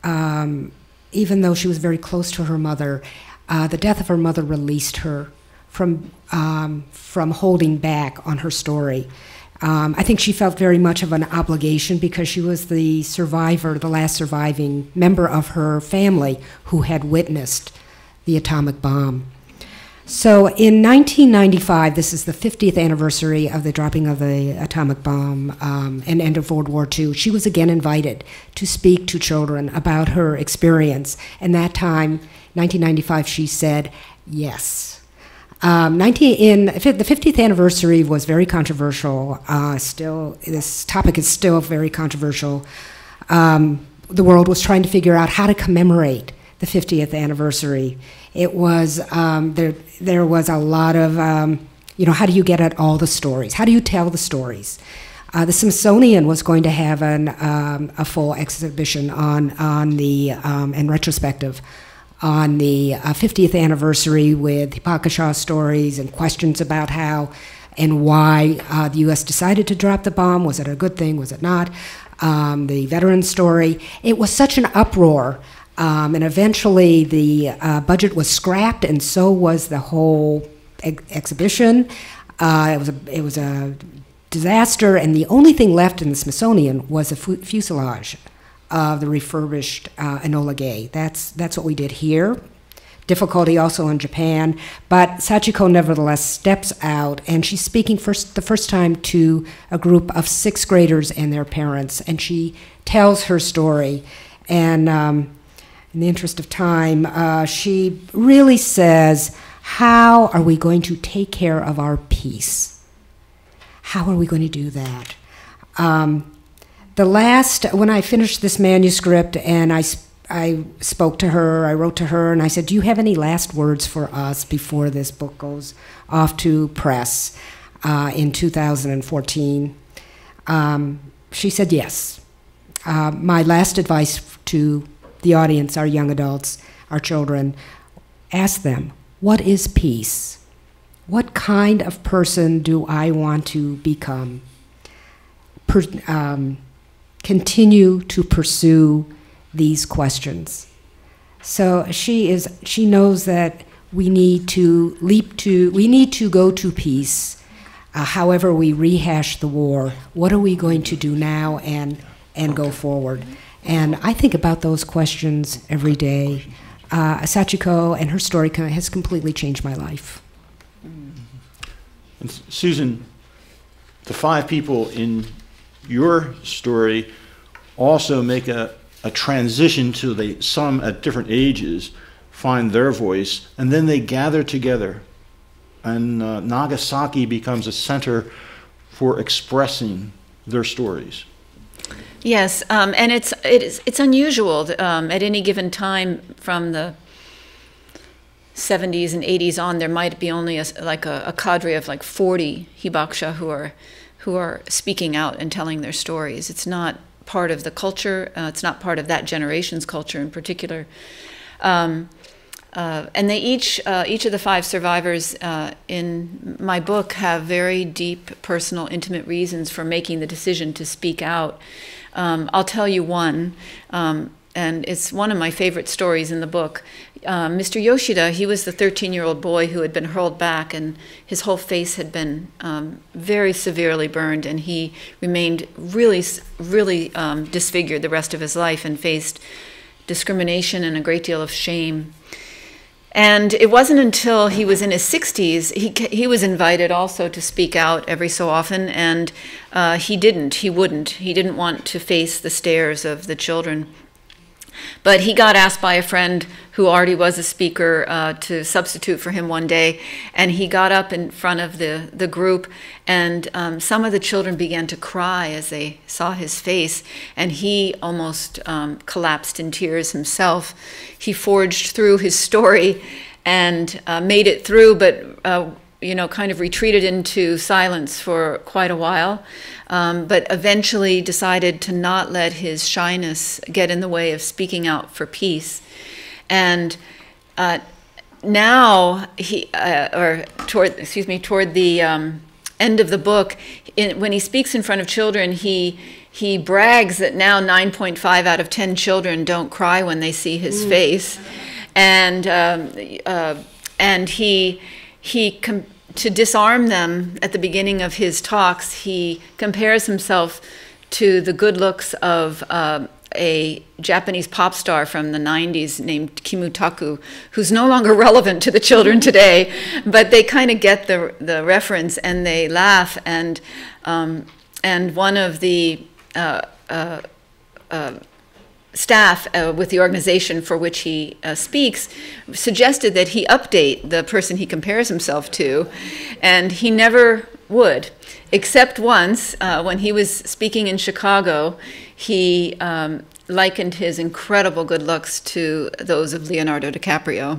even though she was very close to her mother, the death of her mother released her from holding back on her story. I think she felt very much of an obligation because she was the survivor, the last surviving member of her family who had witnessed the atomic bomb. So in 1995, this is the 50th anniversary of the dropping of the atomic bomb and end of World War II, she was again invited to speak to children about her experience. And that time, 1995, she said yes. The 50th anniversary was very controversial. This topic is still very controversial. The world was trying to figure out how to commemorate the 50th anniversary. It was, there was a lot of, how do you get at all the stories? How do you tell the stories? The Smithsonian was going to have a full exhibition and retrospective on the 50th anniversary with Hippocrates stories and questions about how and why the U.S. decided to drop the bomb. Was it a good thing? Was it not? The veteran story. It was such an uproar. And eventually the budget was scrapped, and so was the whole exhibition. It was a disaster, and the only thing left in the Smithsonian was a fuselage of the refurbished Enola Gay. That's what we did here. Difficulty also in Japan, but Sachiko nevertheless steps out, and she's speaking the first time to a group of 6th graders and their parents, and she tells her story. And in the interest of time, she really says, how are we going to take care of our peace? How are we going to do that? When I finished this manuscript and I spoke to her, I wrote to her, and I said, do you have any last words for us before this book goes off to press in 2014? She said yes. My last advice to the audience, our young adults, our children, ask them, what is peace? What kind of person do I want to become? Continue to pursue these questions. So she knows that we need to go to peace. However we rehash the war, what are we going to do now and go forward? And I think about those questions every day. Sachiko and her story has completely changed my life. And Susan, the 5 people in your story also make a transition to some at different ages find their voice, and then they gather together and Nagasaki becomes a center for expressing their stories. Yes, and it's unusual. At any given time from the 70s and 80s on, there might be only a cadre of like 40 hibakusha who are speaking out and telling their stories. It's not part of the culture. It's not part of that generation's culture in particular. And they each of the 5 survivors in my book have very deep, personal, intimate reasons for making the decision to speak out. I'll tell you one, and it's one of my favorite stories in the book. Mr. Yoshida, he was the 13-year-old boy who had been hurled back, and his whole face had been very severely burned, and he remained really disfigured the rest of his life and faced discrimination and a great deal of shame. And it wasn't until he was in his 60s, he was invited also to speak out every so often, and he wouldn't. He didn't want to face the stares of the children. But he got asked by a friend who already was a speaker to substitute for him one day, and he got up in front of the group, and some of the children began to cry as they saw his face, and he almost collapsed in tears himself. He forged through his story and made it through, but kind of retreated into silence for quite a while, but eventually decided to not let his shyness get in the way of speaking out for peace. And now toward the end of the book, when he speaks in front of children, he brags that now 9.5 out of 10 children don't cry when they see his face, and to disarm them at the beginning of his talks, he compares himself to the good looks of a Japanese pop star from the 90s named Kimutaku, who's no longer relevant to the children today, but they kind of get the reference and they laugh. And one of the staff with the organization for which he speaks suggested that he update the person he compares himself to, and he never would, except once when he was speaking in Chicago. He likened his incredible good looks to those of Leonardo DiCaprio,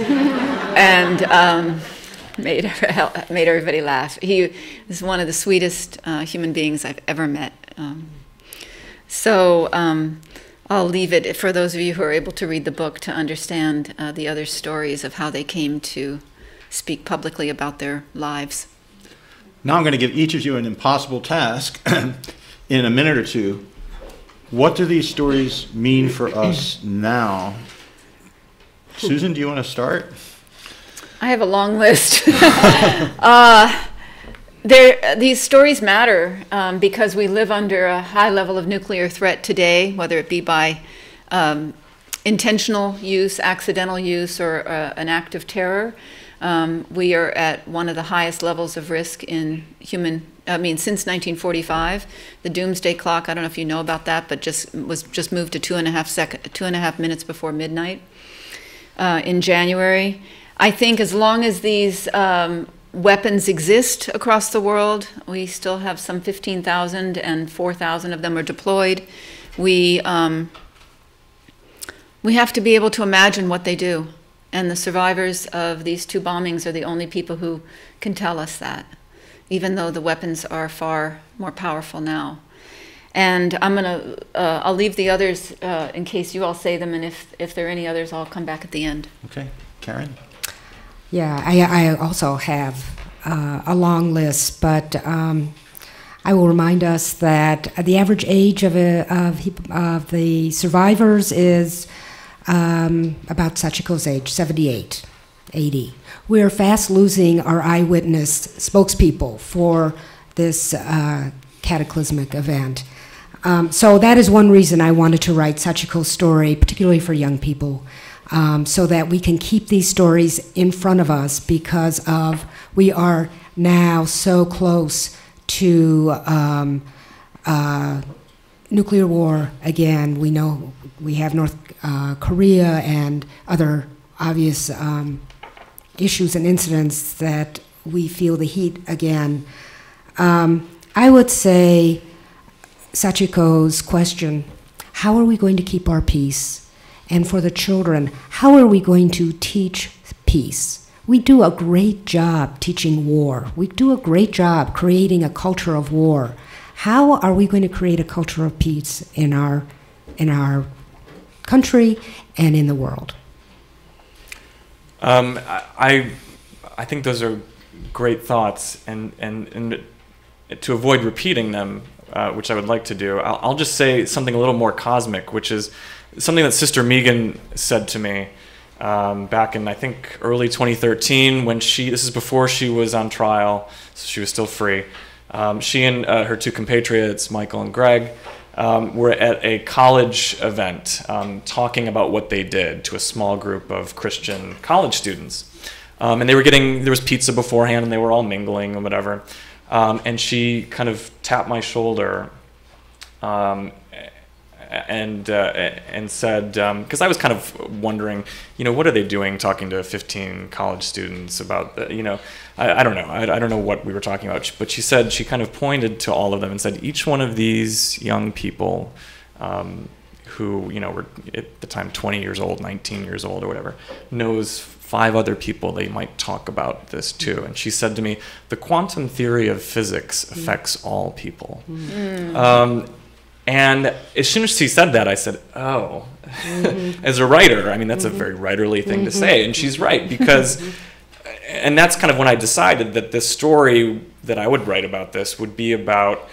and made everybody laugh. He is one of the sweetest human beings I've ever met. I'll leave it for those of you who are able to read the book to understand the other stories of how they came to speak publicly about their lives. Now I'm going to give each of you an impossible task in a minute or two. What do these stories mean for us now? Susan, do you want to start? I have a long list. These stories matter because we live under a high level of nuclear threat today, whether it be by intentional use, accidental use, or an act of terror. We are at one of the highest levels of risk in since 1945. The doomsday clock, I don't know if you know about that, but just moved to 2.5 minutes before midnight in January. I think as long as these weapons exist across the world, we still have some 15,000 and 4,000 of them are deployed. We have to be able to imagine what they do. And the survivors of these 2 bombings are the only people who can tell us that, even though the weapons are far more powerful now. And I'll leave the others in case you all say them, and if there are any others, I'll come back at the end. Okay. Caren? Yeah, I also have a long list, but I will remind us that the average age of the survivors is about Sachiko's age, 78, 80. We're fast losing our eyewitness spokespeople for this cataclysmic event. So that is one reason I wanted to write Sachiko's story, particularly for young people. So that we can keep these stories in front of us because we are now so close to nuclear war again. We know we have North Korea and other obvious issues and incidents that we feel the heat again. I would say Sachiko's question, how are we going to keep our peace? And for the children, how are we going to teach peace? We do a great job teaching war. We do a great job creating a culture of war. How are we going to create a culture of peace in our country and in the world? I think those are great thoughts, and to avoid repeating them, which I would like to do, I'll just say something a little more cosmic, which is something that Sister Megan said to me back in, I think, early 2013, when this is before she was on trial, so she was still free. She and her two compatriots, Michael and Greg, were at a college event talking about what they did to a small group of Christian college students. And they were there was pizza beforehand, and they were all mingling and whatever. And she kind of tapped my shoulder and said, because I was kind of wondering, what are they doing talking to 15 college students about, I don't know. I don't know what we were talking about. But she said, she kind of pointed to all of them and said, each one of these young people who, were at the time 20 years old, 19 years old or whatever, knows 5 other people they might talk about this to. And she said to me, the quantum theory of physics affects all people. And as soon as she said that, I said, oh, as a writer, I mean, that's a very writerly thing to say. And she's right, because, and that's kind of when I decided that this story that I would write about this would be about,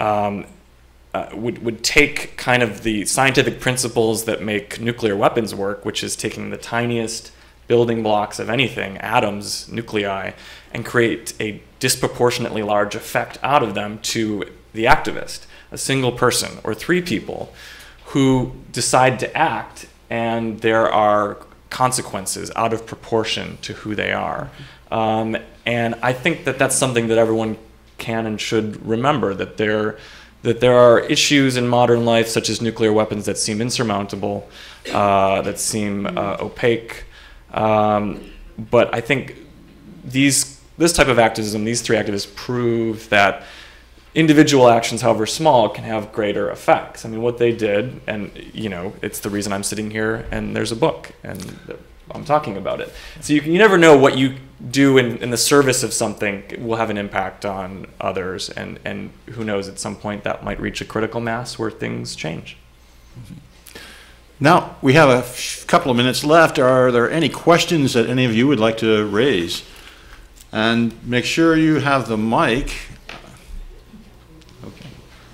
would take kind of the scientific principles that make nuclear weapons work, which is taking the tiniest building blocks of anything, atoms, nuclei, and create a disproportionately large effect out of them to the activist, a single person or 3 people who decide to act, and there are consequences out of proportion to who they are. And I think that that's something that everyone can and should remember, that there are issues in modern life, such as nuclear weapons, that seem insurmountable, that seem opaque. But I think this type of activism, these 3 activists, prove that individual actions, however small, can have greater effects. I mean, what they did, and it's the reason I'm sitting here, and there's a book, and I'm talking about it. So you never know what you do in the service of something will have an impact on others, and who knows, at some point that might reach a critical mass where things change. Now, we have a couple of minutes left. Are there any questions that any of you would like to raise? And make sure you have the mic. Okay.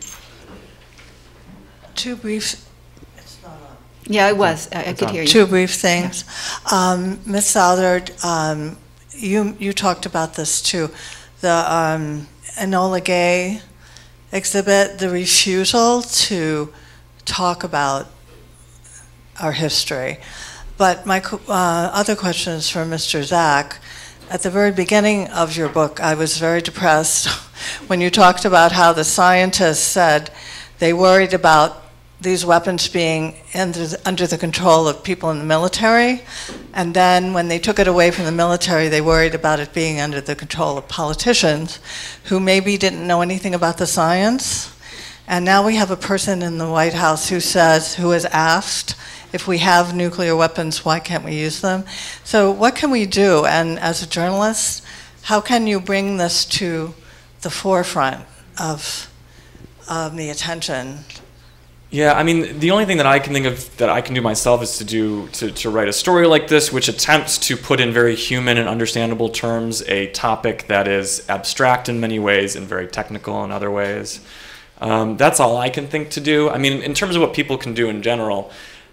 2 brief. Yeah, it was. I could hear you. 2 brief things. Ms. Southard, you talked about this too. The Enola Gay exhibit, the refusal to talk about our history. But my other question is for Mr. Zach. At the very beginning of your book, I was very depressed when you talked about how the scientists said they worried about these weapons being under the control of people in the military, and then when they took it away from the military, they worried about it being under the control of politicians who maybe didn't know anything about the science. And now we have a person in the White House who has asked, if we have nuclear weapons, why can't we use them? So what can we do? And as a journalist, how can you bring this to the forefront of the attention? Yeah, I mean, the only thing that I can think of that I can do myself is to write a story like this, which attempts to put in very human and understandable terms a topic that is abstract in many ways and very technical in other ways. That's all I can think to do. I mean, in terms of what people can do in general,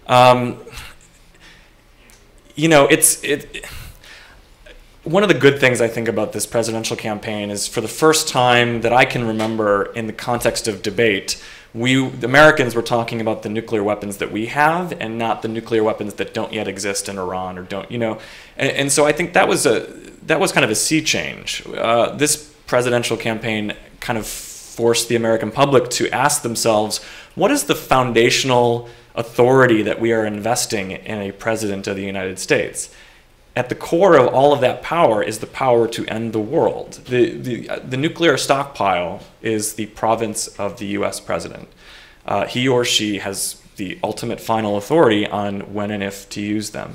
one of the good things I think about this presidential campaign is, for the first time that I can remember in the context of debate, the Americans were talking about the nuclear weapons that we have and not the nuclear weapons that don't yet exist in Iran or don't, and so I think that was kind of a sea change. This presidential campaign kind of forced the American public to ask themselves, what is the foundational authority that we are investing in a president of the United States? at the core of all of that power is the power to end the world. The nuclear stockpile is the province of the US president. He or she has the ultimate final authority on when and if to use them.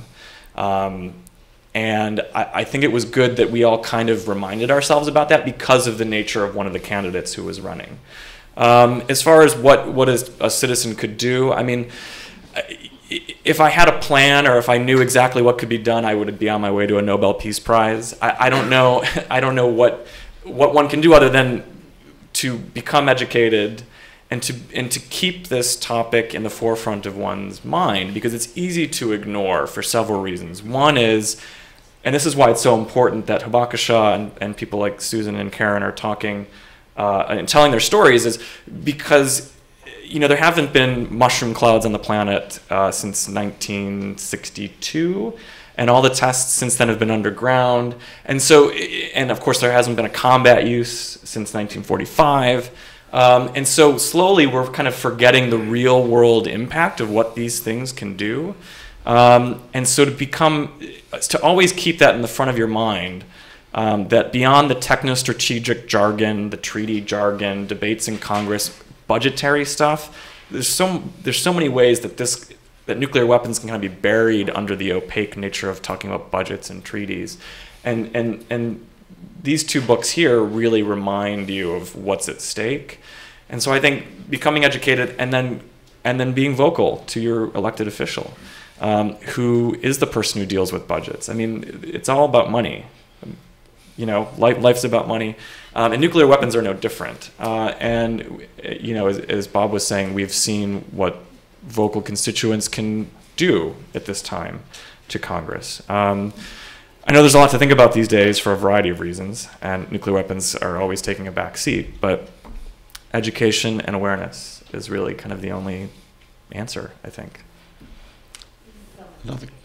And I think it was good that we all kind of reminded ourselves about that because of the nature of one of the candidates who was running. As far as what a citizen could do, I mean, if I had a plan or if I knew exactly what could be done, I would be on my way to a Nobel Peace Prize. I don't know. I don't know what one can do other than to become educated and to keep this topic in the forefront of one's mind, because it's easy to ignore for several reasons. One is, and this is why it's so important that Habakasha and people like Susan and Caren are talking and telling their stories, is because there haven't been mushroom clouds on the planet since 1962, and all the tests since then have been underground. And so, and of course, there hasn't been a combat use since 1945. And so slowly we're kind of forgetting the real world impact of what these things can do. And so to always keep that in the front of your mind, that beyond the techno-strategic jargon, the treaty jargon, debates in Congress, budgetary stuff, there's so many ways that nuclear weapons can kind of be buried under the opaque nature of talking about budgets and treaties. And these two books here really remind you of what's at stake. And so I think becoming educated and then being vocal to your elected official, who is the person who deals with budgets. I mean, it's all about money. Life's about money. And nuclear weapons are no different. And as Bob was saying, we've seen what vocal constituents can do at this time to Congress. I know there's a lot to think about these days for a variety of reasons, and nuclear weapons are always taking a back seat, but education and awareness is really kind of the only answer, I think. Nothing.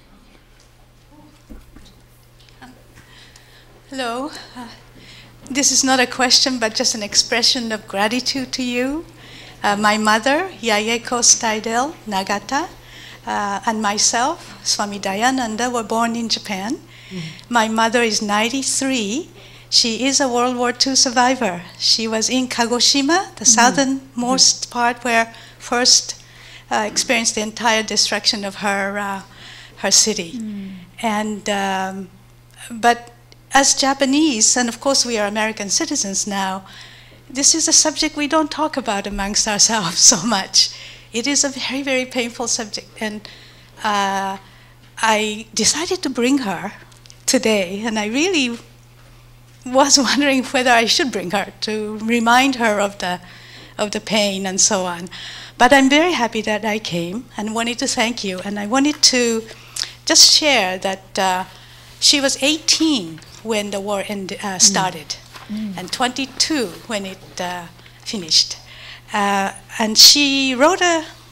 Hello. This is not a question, but just an expression of gratitude to you. My mother, Yayeko Stidel Nagata, and myself, Swami Dayananda, were born in Japan. My mother is 93. She is a World War II survivor. She was in Kagoshima, the southernmost part where first experienced the entire destruction of her city. And but as Japanese, and of course we are American citizens now, this is a subject we don't talk about amongst ourselves so much. It is a very, very painful subject. And I decided to bring her today, and I really was wondering whether I should bring her to remind her of the pain and so on. But I'm very happy that I came and wanted to thank you. And I wanted to just share that she was 18 when the war started, and 22 when it finished. And she wrote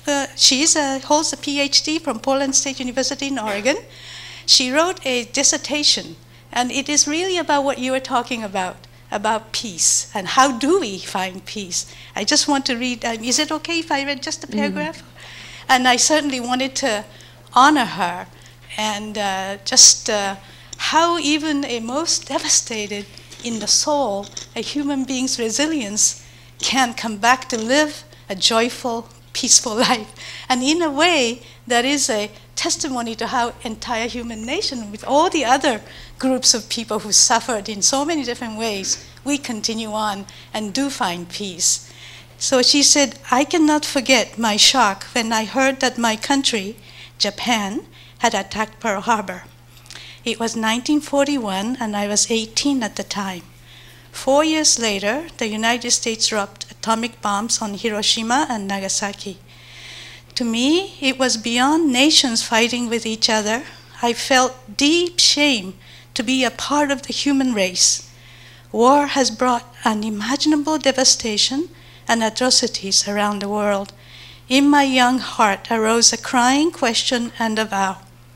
holds a PhD from Portland State University in Oregon. She wrote a dissertation, and it is really about what you were talking about peace, and how do we find peace. I just want to read, is it okay if I read just a paragraph? And I certainly wanted to honor her, and just how even a most devastated in the soul, a human being's resilience can come back to live a joyful, peaceful life. And in a way, that is a testimony to how entire human nation, with all the other groups of people who suffered in so many different ways, we continue on and do find peace. So she said, I cannot forget my shock when I heard that my country, Japan, had attacked Pearl Harbor. It was 1941, and I was 18 at the time. 4 years later, the United States dropped atomic bombs on Hiroshima and Nagasaki. To me, it was beyond nations fighting with each other. I felt deep shame to be a part of the human race. War has brought unimaginable devastation and atrocities around the world. In my young heart arose a crying question and a vow.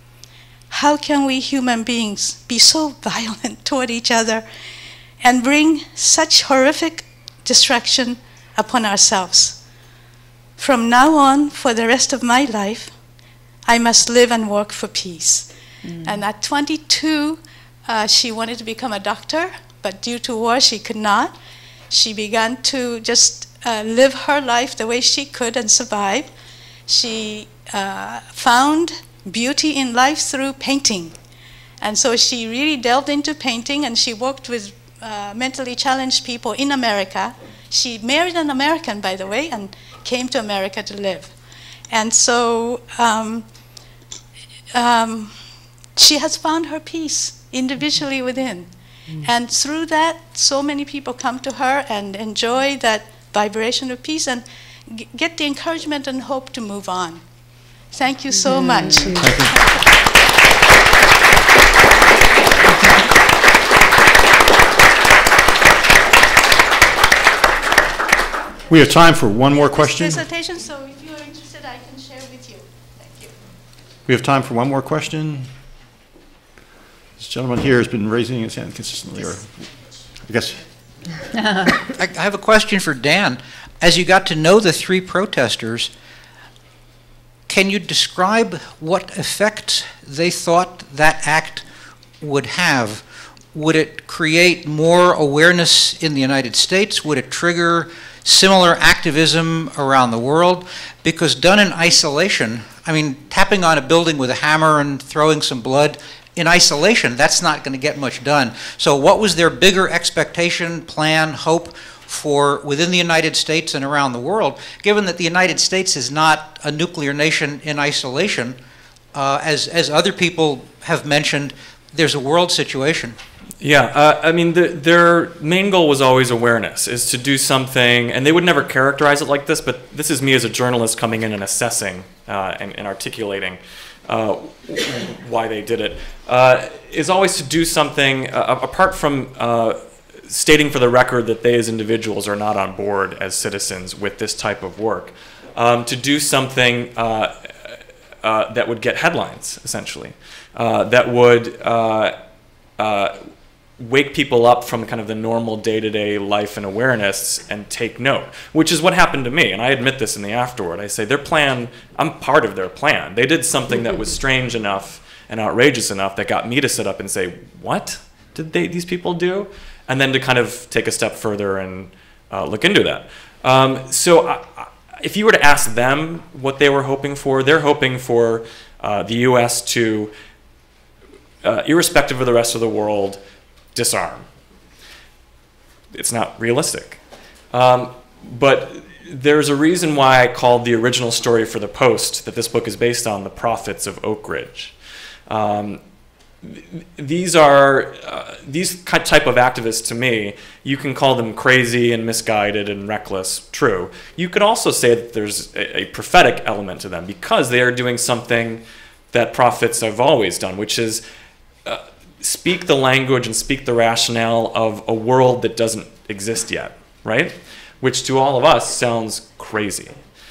How can we human beings be so violent toward each other and bring such horrific destruction upon ourselves? From now on, for the rest of my life, I must live and work for peace. And at 22, she wanted to become a doctor, but due to war, she could not. She began to just live her life the way she could and survive. She found beauty in life through painting. And so she really delved into painting, and she worked with mentally challenged people in America. She married an American, by the way, and came to America to live. And so she has found her peace individually within. And through that, so many people come to her and enjoy that vibration of peace and get the encouragement and hope to move on. Thank you so much. We have time for one more question. Dissertation, so if you are interested, I can share with you. Thank you. We have time for one more question. This gentleman here has been raising his hand consistently, or I guess. I have a question for Dan. As you got to know the three protesters, can you describe what effect they thought that act would have? Would it create more awareness in the United States? Would it trigger similar activism around the world? Because done in isolation, I mean, tapping on a building with a hammer and throwing some blood, in isolation, that's not going to get much done. So what was their bigger expectation, plan, hope for within the United States and around the world, given that the United States is not a nuclear nation in isolation? As other people have mentioned, there's a world situation. Yeah, I mean, their main goal was always awareness, is to do something, and they would never characterize it like this, but this is me as a journalist coming in and assessing and articulating why they did it, is always to do something, apart from stating for the record that they as individuals are not on board as citizens with this type of work, to do something that would get headlines, essentially, that would wake people up from kind of the normal day-to-day life and awareness and take note, which is what happened to me. And I admit this in the afterward. I say their plan, I'm part of their plan. They did something that was strange enough and outrageous enough that got me to sit up and say, what did these people do? And then to kind of take a step further and look into that. If you were to ask them what they were hoping for, they're hoping for the U.S. to, irrespective of the rest of the world, disarm. It's not realistic. But there's a reason why I called the original story for the Post that this book is based on, The Prophets of Oak Ridge. These are, these type of activists, to me, you can call them crazy and misguided and reckless, true. You could also say that there's a prophetic element to them because they are doing something that prophets have always done, which is speak the language and speak the rationale of a world that doesn't exist yet, right? Which to all of us sounds crazy.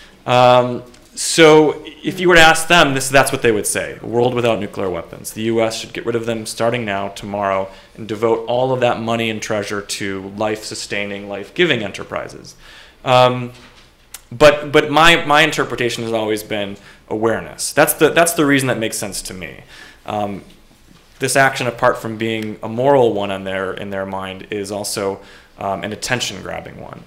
So if you were to ask them, that's what they would say: a world without nuclear weapons. The U.S. should get rid of them starting now, tomorrow, and devote all of that money and treasure to life-sustaining, life-giving enterprises. But my interpretation has always been awareness. That's the reason that makes sense to me. This action, apart from being a moral one in their mind, is also an attention-grabbing one.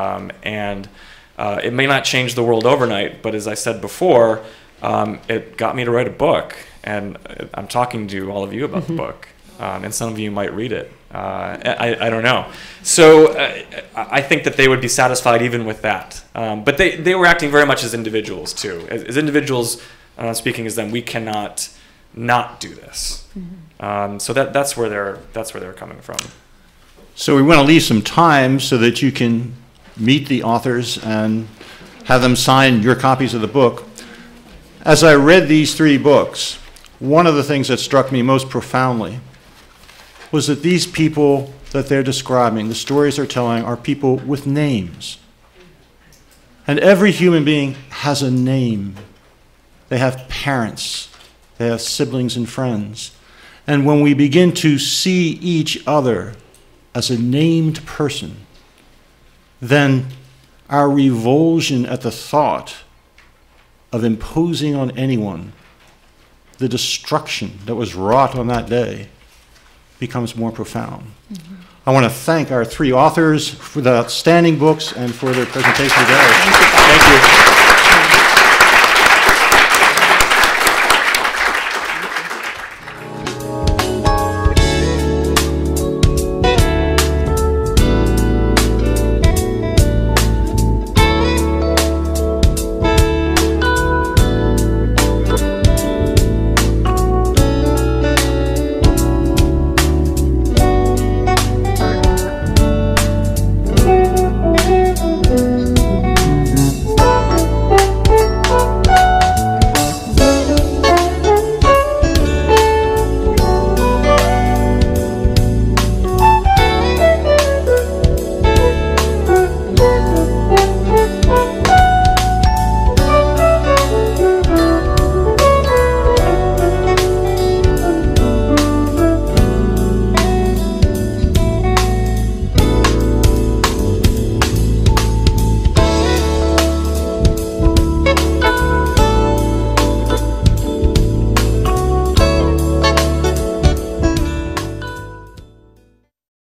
It may not change the world overnight, but as I said before, it got me to write a book, and I'm talking to all of you about the book, and some of you might read it. I don't know. So I think that they would be satisfied even with that. But they were acting very much as individuals too. As individuals, speaking as them, we cannot not do this. So that's where they're coming from. So we want to leave some time so that you can meet the authors and have them sign your copies of the book. As I read these three books, one of the things that struck me most profoundly was that these people that they're describing, the stories they're telling, are people with names. And every human being has a name. They have parents. They have siblings and friends. And when we begin to see each other as a named person, then our revulsion at the thought of imposing on anyone the destruction that was wrought on that day becomes more profound. I want to thank our three authors for the outstanding books and for their presentation today. Thank you.